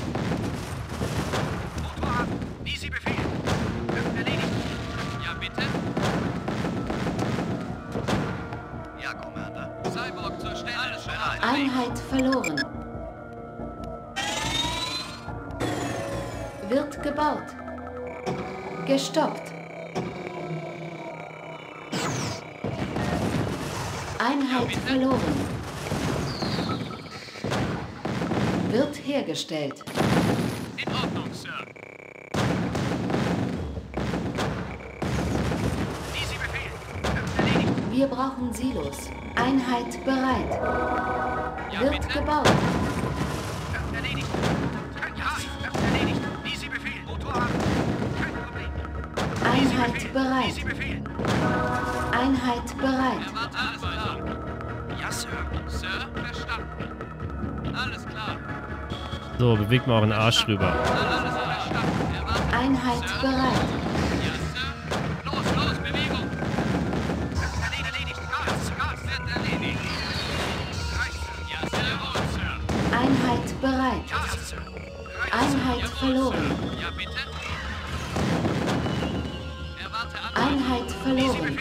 Motorrad. Easy Befehl. Wird erledigt. Ja, bitte. Ja, Commander. Cyborg zur Stelle. Alles bereit. Einheit verloren. Wird gebaut. Gestoppt. Einheit verloren. Wird hergestellt. In Ordnung, Sir. Easy Befehl. Wird erledigt. Wir brauchen Silos. Einheit bereit. Ja, Wird bitte. gebaut. Erledigt. Ja, erledigt. Wie Sie befehlen. Motor an. Kein Problem. Einheit bereit. Sie befehlen. Einheit bereit. Erwarte alles klar. Ja, Sir. Sir, verstanden. Alles klar. So, bewegt mal euren Arsch rüber. Alles verstanden. Erwarte. Einheit Sir. bereit. Ja, Sir. Los, los, Bewegung. Erledigt. Gas, Gas wird erledigt. Ja, sehr wohl, Sir. Einheit bereit. Ja, Sir. Einheit Jawohl, verloren. Sir. Ja, bitte. Erwarte Anweisung. Einheit verloren.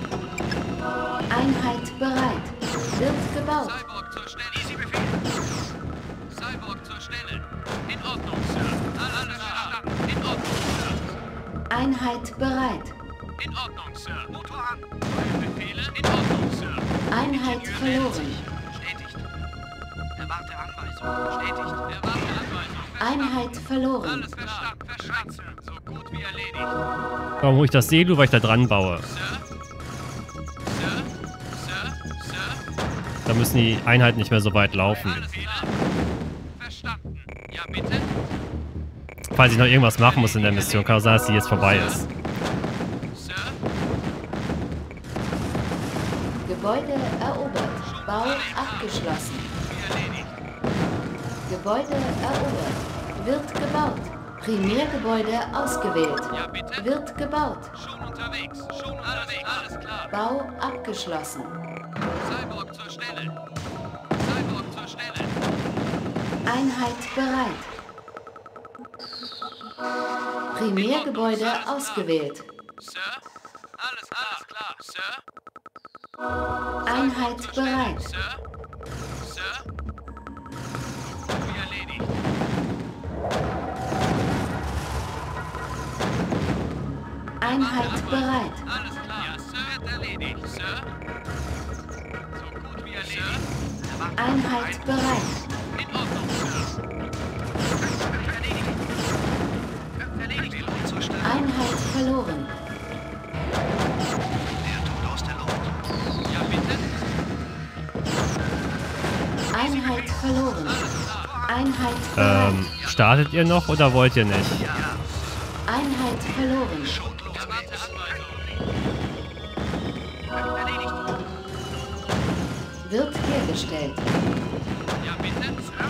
Einheit bereit. Wird gebaut. Cyborg zur Stelle. Easy Befehl. Cyborg zur Stelle. In Ordnung, Sir. Alles verstanden. In Ordnung, Sir. Einheit bereit. In Ordnung, Sir. Motor an. Neue Befehle. In Ordnung, Sir. Einheit verloren. Bestätigt. Erwarte Anweisung. Bestätigt. Erwarte Anweisung. Verstanden. Einheit verloren. Alles verstanden. Verstanden, Sir. So gut wie erledigt. Warum hole ich das Silo, weil ich da dran baue? Sir? Sir? Sir? Sir? Da müssen die Einheiten nicht mehr so weit laufen. Alles klar. Verstanden. Ja, bitte? Falls ich noch irgendwas machen muss in der Mission, kann auch sein, dass die jetzt vorbei ist. Sir? Gebäude erobert. Bau abgeschlossen. Wie erledigt. Gebäude erobert. Wird gebaut. Primärgebäude ausgewählt. Ja, bitte? Wird gebaut. Schon unterwegs. Schon unterwegs. Alles klar. Bau abgeschlossen. Cyborg zur Stelle. Cyborg zur Stelle. Einheit bereit. Primärgebäude ausgewählt. Sir? Alles klar. Alles klar. Sir? Einheit Zur Stelle. bereit. Sir? Sir? Wie erledigt. Einheit bereit. Alles klar. Ja, Sir. Wird erledigt. Sir? So gut wie erledigt. Einheit bereit. In Ordnung, Sir. Erledigt. Erledigt. Pilot zur Stelle. Einheit verloren. Der Tod aus der Luft. Ja, bitte? Einheit verloren. Einheit bereit. Ähm, startet ihr noch oder wollt ihr nicht? Einheit verloren. Schonlos Erwarte geht's. Anweisung. Erledigt. Wird hergestellt. Ja, bitte? Sir?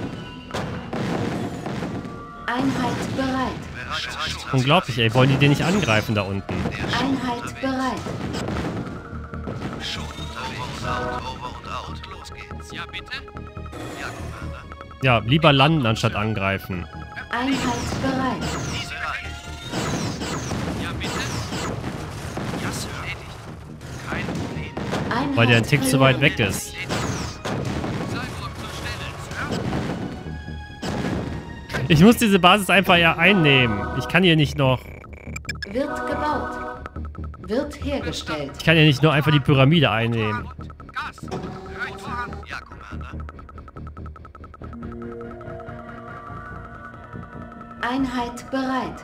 Einheit bereit. Bereit. Unglaublich, ey. Wollen die den nicht angreifen da unten? Einheit bereit. Schon unterwegs. Over und out. Over und out. Los geht's. Ja, bitte? Ja, Commander. Ja, lieber landen anstatt angreifen. Einheit bereit. Easy rein. Ja, bitte? Ja, Sir. Erledigt. Kein Problem. Einheit Weil der ein Tick zu weit verloren. weg ist. Cyborg zur Stelle. Sir? Ich muss diese Basis einfach ja einnehmen. Ich kann hier nicht noch... Wird gebaut. Wird hergestellt. Ich kann hier nicht nur einfach die Pyramide einnehmen. Gas. Bereit voran. Ja, Commander. Einheit bereit.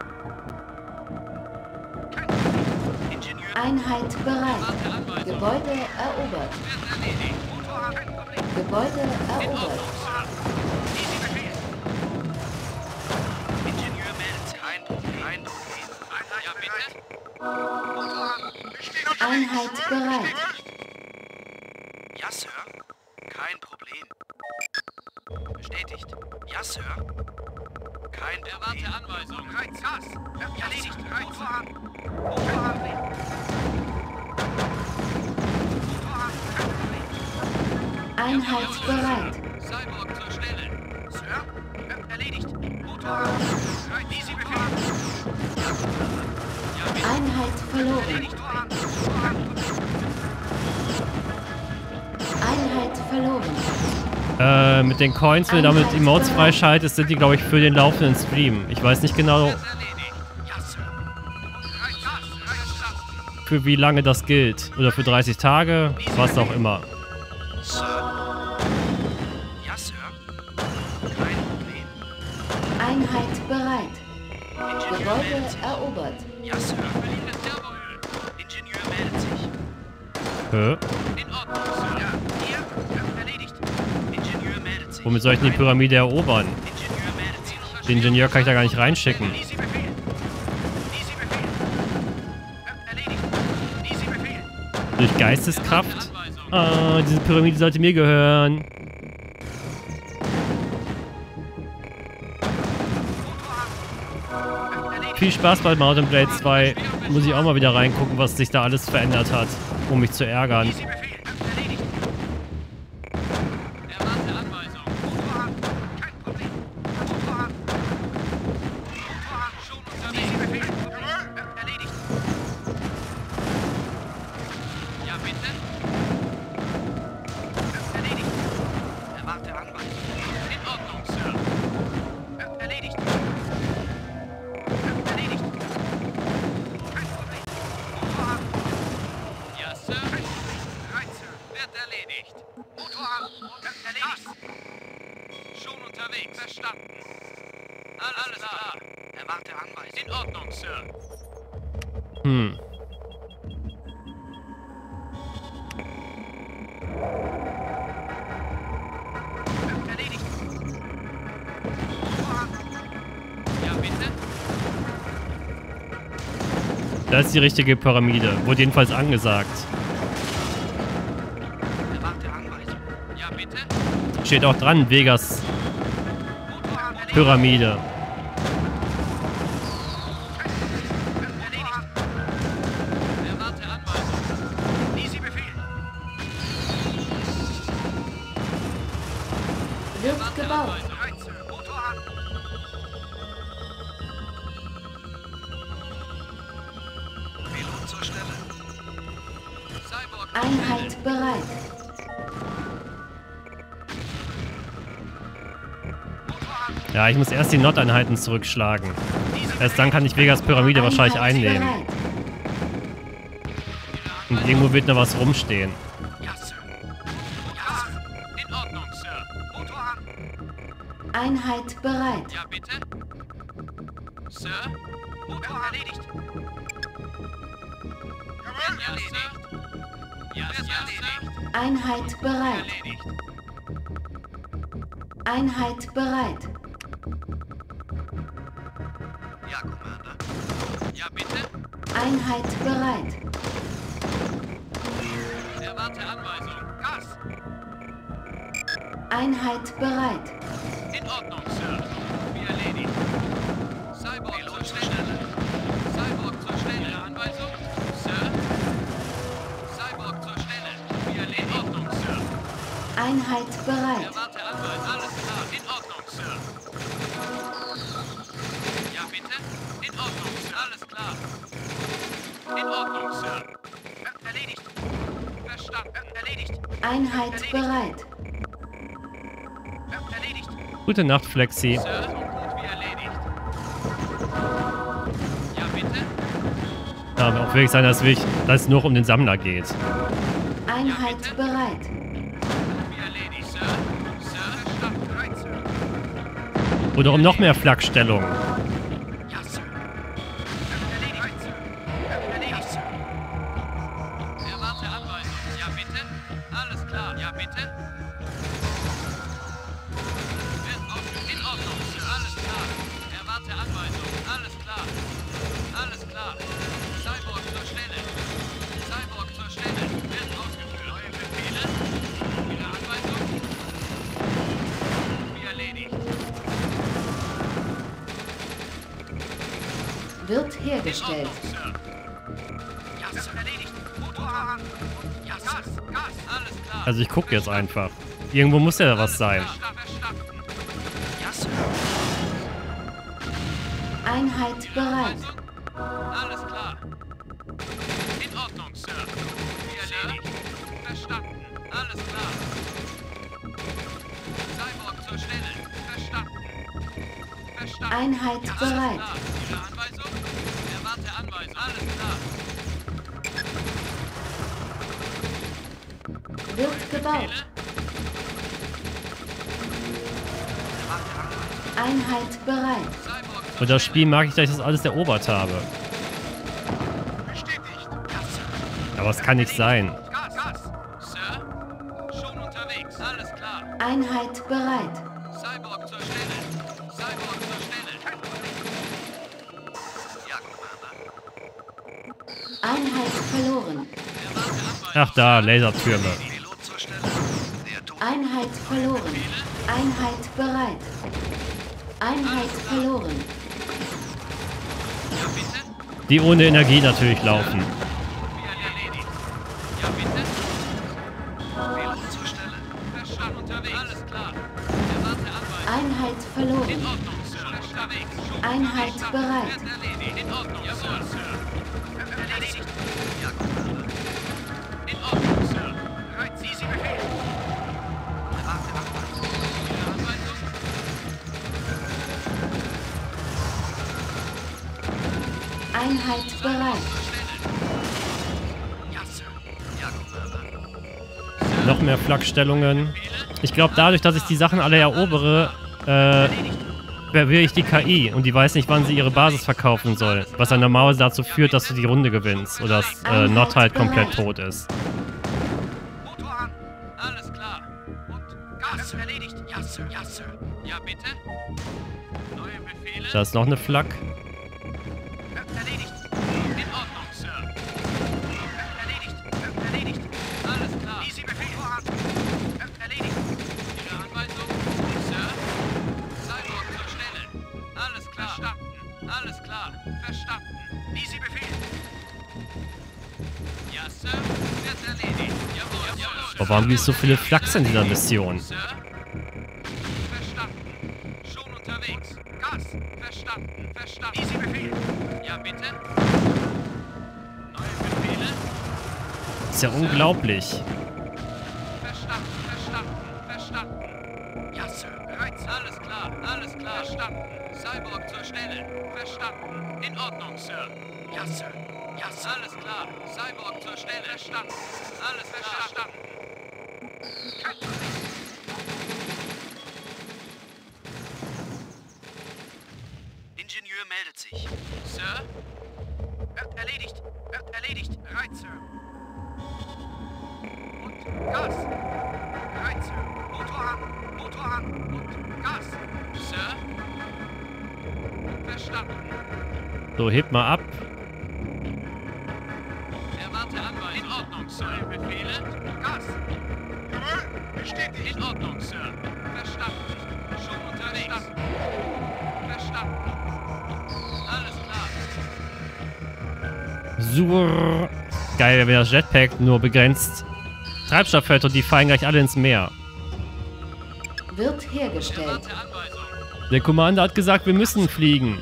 Ingenieur. Einheit bereit. Erwarte Anweisung. Gebäude erobert. Wird erledigt. Motor an. Kein Problem. Gebäude In erobert. Ordnung, Sir. Easy Befehl. Ingenieur meldet sich. Kein Problem. Kein Problem. Einheit ja, bitte? Motor an. Wir stehen unterwegs. Einheit bereit. Ja, Sir. Kein Problem. Bestätigt. Ja, Sir. Kein Erwarte Problem. Anweisung. Bereit. Gas. Wird erledigt. Motor an. Motor an. Motor an. Kein Problem. Einheit bereit. Cyborg zur Stelle. Sir? Wird erledigt. Motor an. Bereit. Easy Befehl. Ja, bitte. Einheit verloren. Erledigt. Motor an. Motor an. Einheit verloren. Äh, mit den Coins, wenn du damit Emotes freischaltest, sind die, glaube ich, für den laufenden Stream. Ich weiß nicht genau, Wird erledigt. Ja, Sir. Bereit. Gas. Bereit. Start. für wie lange das gilt. Oder für dreißig Tage, was auch immer. Sir. Ja, Sir. Kein Problem. Einheit bereit. Ingenieur Gebäude meldet sich. erobert. Ja, Sir. Berlin ist Servoöl. Ingenieur meldet sich. Hä? In Ordnung, Sir. Ja, hier. Erledigt. Ingenieur meldet sich. Womit soll ich denn die Pyramide erobern? Ingenieur meldet sich. Den Ingenieur kann ich da gar nicht reinschicken. Easy Befehl. Easy Befehl. Erledigt. Easy Befehl. Durch Geisteskraft? Ah, diese Pyramide sollte mir gehören. Viel Spaß bei Mount and Blade zwei. Muss ich auch mal wieder reingucken, was sich da alles verändert hat, um mich zu ärgern. Easy Befehl. Erledigt. Erwarte Anweisung. Motorrad. Kein Problem. Motorrad. Motorrad. Schon unterwegs. Easy Befehl. Erledigt. Ja, bitte. Erledigt. Erwarte Anweisung. In Ordnung, Sir. Erledigt. Erledigt. Kein Problem. Motorrad. Ja, Sir. Bereit, Sir. Wird erledigt. Motorrad. Erledigt. Schon unterwegs. Verstanden. Alles klar. Erwarte Anweisung. In Ordnung, Sir. Hm. Erledigt. Motorrad. Ja, bitte. Das ist die richtige Pyramide. Wurde jedenfalls angesagt. Erwarte Anweisung. Ja, bitte. Steht auch dran, Vegas Motorrad. Erledigt. Pyramide. Erledigt. Erwarte Anweisung. Easy Befehl. Wird Erwarte gebaut. Anweisung. Bereit, Sir. Motorrad. Pilot zur Stelle. Cyborg. Einheit bereit. Motorrad. Ja, ich muss erst die Nord-Einheiten zurückschlagen. Erst dann kann ich Vegas Pyramide wahrscheinlich Einheit einnehmen. bereit. Und irgendwo wird noch was rumstehen. Ja, Sir. Ja, Sir. In Ordnung, Sir. Motorrad. Einheit bereit. Ja, bitte. Sir. Motorrad erledigt. Wird erledigt. Ja, Sir. Erledigt. Einheit bereit. Erledigt. Einheit bereit. Ja, Commander. Ja, bitte. Einheit bereit. Erwarte Anweisung. Gas. Einheit bereit. In Ordnung, Sir. Wie erledigt. Cyborg zur Stelle. Cyborg zur Stelle. Anweisung. Sir. Cyborg zur Stelle. Wie erledigt. In Ordnung, Sir. Einheit bereit. Erwarte Anweisung. Alles klar. In Ordnung, Sir. Ja, bitte. In Ordnung, Sir. Alles klar. In Ordnung, Sir. Erledigt. Verstanden. Erledigt. Einheit bereit. Erledigt. Gute Nacht, Flexi. Sir, so gut wie erledigt. Ja, bitte. Ja, aber auch wirklich sein, dass, wirklich, dass es nur um den Sammler geht. Einheit bereit. Wie erledigt, Sir. Sir, verstanden. Bereit, Sir. Oder um noch mehr Flakstellung. Ja, Sir. Erledigt. Bereit, Sir. Erledigt, Sir. Erwarte Anweisung. Ja, bitte. Alles klar. Ja, bitte. Wird ausgeführt. In Ordnung, Sir. Alles klar. Erwarte Anweisung. Alles klar. Alles klar. Cyborg zur Stelle. Cyborg zur Stelle. Wird ausgeführt. Neue Befehle. Wieder Anweisung. Wie erledigt. Wird In hergestellt. Ordnung, Sir. Ja, Sir. Erledigt. Motorrad. Ja, Sir. Gas. Gas. Alles klar. Also ich gucke jetzt einfach. Irgendwo muss ja was sein. Verstanden. Ja, Sir. Einheit bereit. Alles klar. In Ordnung, Sir. Wie erledigt. Verstanden. Alles klar. Cyborg zur Stelle. Verstanden. Verstanden. Einheit Ja, alles bereit. klar. Ihre Anweisung? Erwarte Anweisung. Alles klar. Wird gebaut. Einheit bereit. Cyborg zur Und das Stelle. Spiel mag ich, dass ich das alles erobert habe. Bestätigt. Ja, Sir. Aber es kann nicht sein. Gas. Gas. unterwegs. Alles klar. Einheit bereit. Cyborg zur Stelle. Cyborg zur Stelle. Ja, Commander. Einheit verloren. Erwarte Anweisung. Ach da, Lasertürme. Pilot zur Stelle. Der Tod. Einheit verloren. Einheit bereit. Einheit verloren. Ja, bitte. Die ohne Energie natürlich laufen. Wie erledigt. Ja, bitte. Pilot zur Stelle. Verstanden. Unterwegs. Alles klar. Erwarte Anweisung. Einheit In verloren. Ordnung, Sir. Unterwegs. Schon Einheit unterwegs. bereit. Wird erledigt. In Ordnung, Jawohl, Sir. Erledigt. Ja, Commander. In Ordnung, Sir. Bereit, Sie, Sie befehlen. Erwarte Anweisung. Ihre Anweisung. Einheit bereit. Zur Stelle. Ja, Sir. Ja, Commander. Noch mehr Flakstellungen. Ich glaube, dadurch, dass ich die Sachen alle erobere, äh, verwirre ich die K I und die weiß nicht, wann sie ihre Basis verkaufen soll. Was dann normalerweise dazu führt, dass du die Runde gewinnst oder dass äh, Nord halt komplett tot ist. Motor an. Alles klar. Und Gas erledigt. Ja, Sir. Ja, Sir. Ja, bitte. Neue Befehle. Da ist noch eine Flak. Erledigt. In Ordnung, Sir. Erledigt. Erledigt. Alles klar. Easy Befehl. An. Erledigt. Ihre Anweisung, Sir. Cyborg zur Stelle. Alles klar. Verstanden. Alles klar. Verstanden. Easy Befehl. Ja, Sir. Wird erledigt. Jawohl, jawohl, Sir. Aber warum gibt es so viele Flaks in dieser Mission? Sir. Verstanden. Schon unterwegs. Gas. Verstanden. Verstanden. Easy Befehl. Ja, bitte. Neue Befehle. Ist ja unglaublich. Verstanden. Verstanden. Verstanden. Ja, Sir. Bereit. Alles klar. Alles klar. Verstanden. Cyborg zur Stelle. Verstanden. In Ordnung, Sir. Ja, Sir. Ja, Sir. Alles klar. Cyborg zur Stelle. Verstanden. Alles verstanden. Ingenieur meldet sich. Sir? Wird erledigt. Wird erledigt. Bereit, Sir. Und Gas. Bereit, Sir. Motor an. Motor an. Und Gas. Sir? Verstanden. So, heb mal ab. Erwarte Anweisung. In Ordnung, Sir. Befehle. Gas. Jawohl. Bestätigt. In Ordnung, Sir. Verstanden. Schon unterwegs. Verstanden. Alles klar. Sur. Geil, wenn das Jetpack nur begrenzt Treibstoff hält und die fallen gleich alle ins Meer. Wird hergestellt. Erwarte Anweisung. Der Commander hat gesagt, wir müssen fliegen.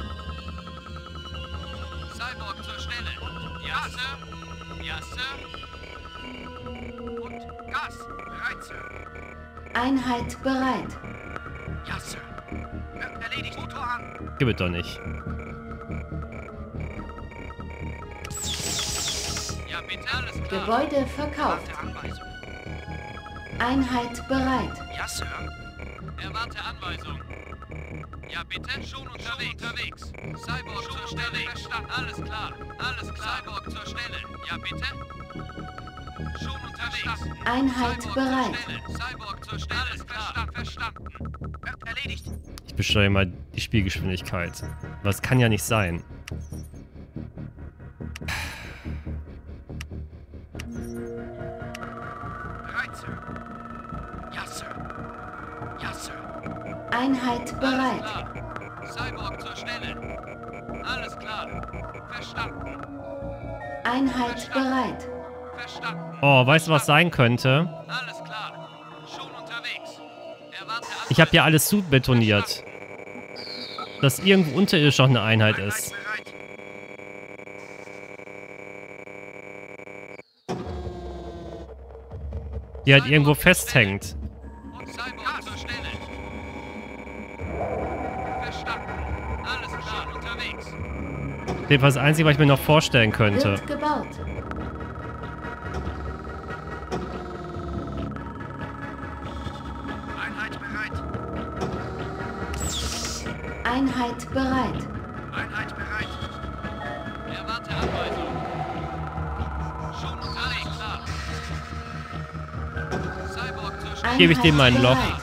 Cyborg zur Stelle. Ja, Sir. Ja, Sir. Und Gas. Bereit, Sir. Einheit bereit. Ja, Sir. Wird erledigt. Motor an. Gib es doch nicht. Ja, bitte. Alles klar. Gebäude verkauft. Erwarte Anweisung. Einheit bereit. Ja, Sir. Erwarte Anweisung. Ja, bitte. Schon unterwegs. unterwegs. Cyborg zur Stelle. Verstanden. Alles klar. Alles klar. Cyborg zur Stelle. Ja, bitte. Schon unterwegs. Einheit Cyborg bereit. zur Stelle. Cyborg zur Stelle. Alles klar. Verstanden. Wird erledigt. Ich besteuere mal die Spielgeschwindigkeit. Was kann ja nicht sein. Bereit, Sir. Ja, Sir. Ja, Sir. Einheit bereit. Alles klar. Cyborg zur Stelle. Alles klar. Verstanden. Einheit bereit. Verstanden. Oh, weißt du, was sein könnte? Alles klar. Schon unterwegs. Erwarte Ich habe ja alles zubetoniert. Dass irgendwo unterirdisch noch eine Einheit ist. Bereit. Die halt irgendwo festhängt. Und Cyborg zur Stelle. Verstanden. Alles klar. Unterwegs. Das war das Einzige, was ich mir noch vorstellen könnte. Wird gebaut. Einheit bereit. Einheit bereit. Einheit bereit. Erwarte Anweisung. Schon unterwegs. Klar. Cyborg zur Stelle. Gebe ich dem mal ein Loch. bereit.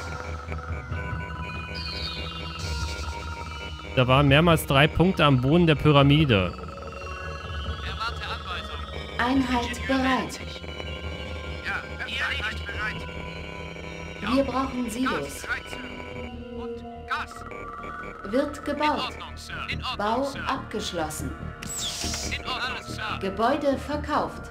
Da waren mehrmals drei Punkte am Boden der Pyramide. Erwarte Anweisung. Einheit bereit. Ja, Einheit bereit. Wir brauchen Gas, Silos. bereit, Sir. Und Gas. Wird In gebaut. Ordnung, Sir. In Ordnung, Bau Sir. abgeschlossen. In Ordnung, Sir. Gebäude verkauft.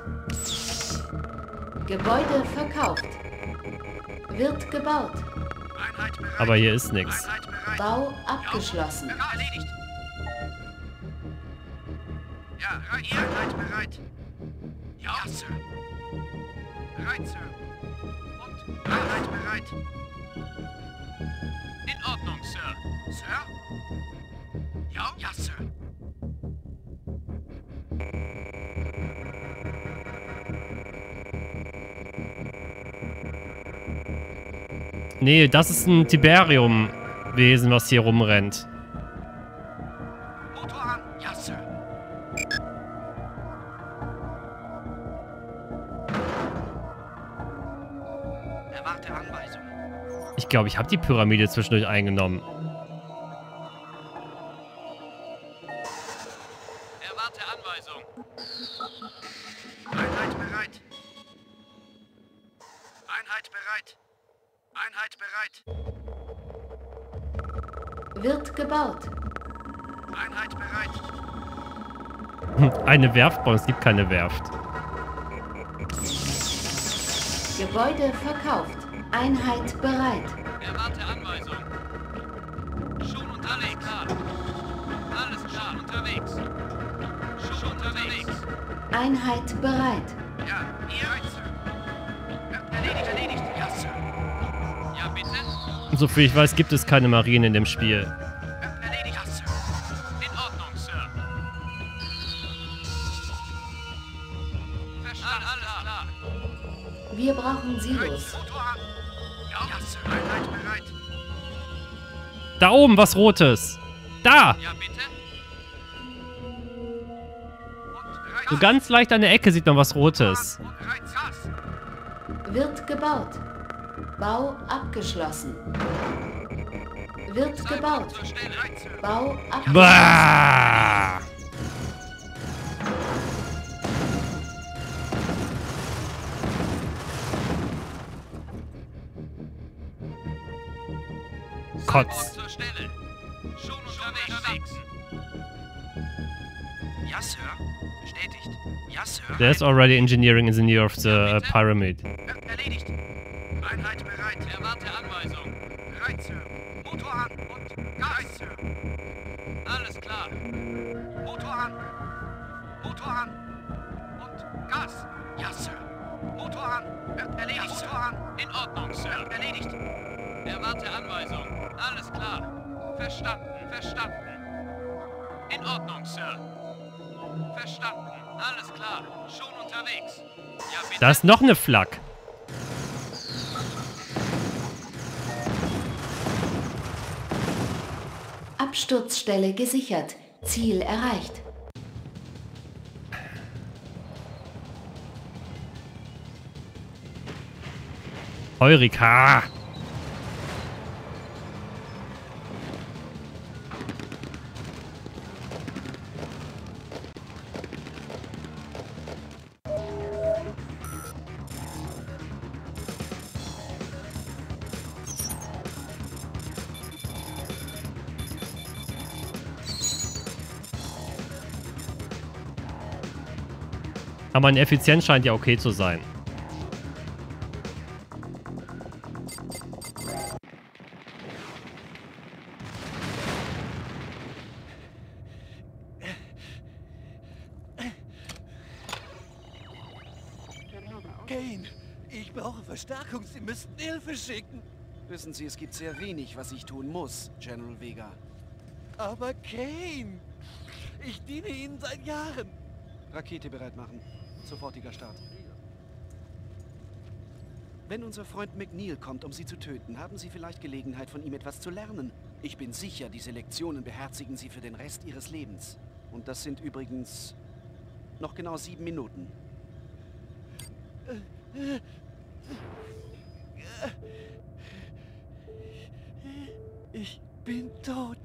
Gebäude verkauft. Wird gebaut. Einheit bereit. Aber hier ist nichts. Einheit bereit. Bau abgeschlossen. Ja, erledigt. Ja, bereit. Einheit bereit. Ja, Sir. Bereit, Sir. Und Einheit bereit. In Ordnung, Sir. Sir? Ja, ja, Sir. Nee, das ist ein Tiberium-Wesen, was hier rumrennt. Motor an. Ja, Sir. Erwarte Anweisung. Ich glaube, ich habe die Pyramide zwischendurch eingenommen. Erwarte Anweisung. Einheit bereit. Einheit bereit. Einheit bereit. Wird gebaut. Einheit bereit. Eine Werft bauen, es gibt keine Werft. Gebäude verkauft. Einheit bereit. Erwarte Anweisung. Schon unterwegs. Klar. Alles klar, unterwegs. Schon unterwegs. Einheit bereit. Ja, ihr bereit, Sir. Ja, erledigt, erledigt. Ja, Sir. Ja, bitte. Und so viel ich weiß, gibt es keine Marine in dem Spiel. Ja, erledigt, ja, Sir. In Ordnung, Sir. Verstanden, alles klar. Wir brauchen Silos. Motor an. Ja, ja, Sir. Einheit bereit. Da oben, was Rotes. Da! Ja, bitte. Und bereit. So ganz leicht an der Ecke sieht man was Rotes. Und bereit, Gas. Wird gebaut. Bau abgeschlossen. Wird gebaut. Zur Stelle. Bereit, Sir. Bau abgeschlossen. Bah! Kotz. Zur Stelle. Schon unterwegs. Ja, Sir. Bestätigt. Ja, Sir. There's already engineering engineer of the uh, pyramid. Ja, erledigt. Einheit bereit. Erwarte Anweisung. Bereit, Sir. Motor an und Gas, Sir. Alles klar. Motor an. Motor an. Und Gas. Ja, Sir. Motor an. Ja, erledigt, ja, Motor an. In Ordnung, Sir. Ja, erledigt. Erwarte Anweisung. Alles klar. Verstanden, verstanden. In Ordnung, Sir. Verstanden. Alles klar. Schon unterwegs. Ja, bitte. Da ist noch eine Flak. Absturzstelle gesichert. Ziel erreicht. Eureka! Aber meine Effizienz scheint ja okay zu sein. Kane, ich brauche Verstärkung. Sie müssten Hilfe schicken. Wissen Sie, es gibt sehr wenig, was ich tun muss, General Vega. Aber Kane, ich diene Ihnen seit Jahren. Rakete bereit machen. Sofortiger Start. Wenn unser Freund McNeil kommt, um Sie zu töten, haben Sie vielleicht Gelegenheit, von ihm etwas zu lernen. Ich bin sicher, diese Lektionen beherzigen Sie für den Rest Ihres Lebens. Und das sind übrigens noch genau sieben Minuten. Ich bin tot.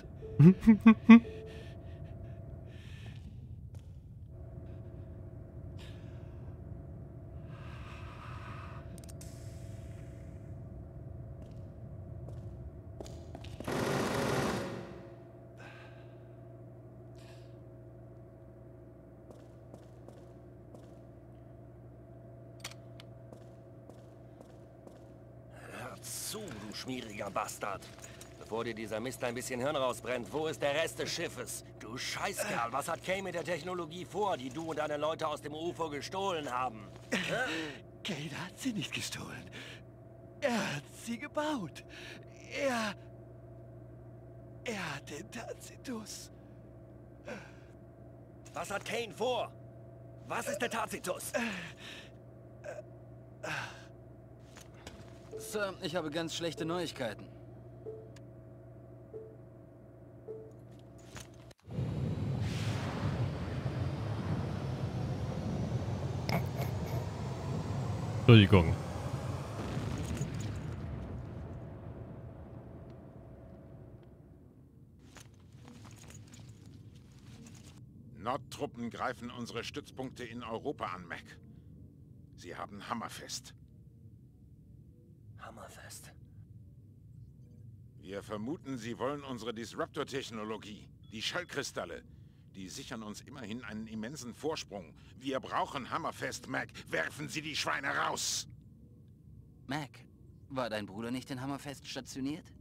Hör zu, du schmieriger Bastard. Bevor dir dieser Mist ein bisschen Hirn rausbrennt, wo ist der Rest des Schiffes? Du Scheißkerl, was hat Kane mit der Technologie vor, die du und deine Leute aus dem U F O gestohlen haben? Kane hat sie nicht gestohlen. Er hat sie gebaut. Er... Er hat den Tacitus. Was hat Kane vor? Was ist der Tacitus? Sir, ich habe ganz schlechte Neuigkeiten. Entschuldigung. Nordtruppen greifen unsere Stützpunkte in Europa an, Mac. Sie haben Hammerfest. Hammerfest. Wir vermuten, sie wollen unsere Disruptor-Technologie, die Schallkristalle. Die sichern uns immerhin einen immensen Vorsprung. Wir brauchen Hammerfest, Mac. Werfen Sie die Schweine raus! Mac, war dein Bruder nicht in Hammerfest stationiert?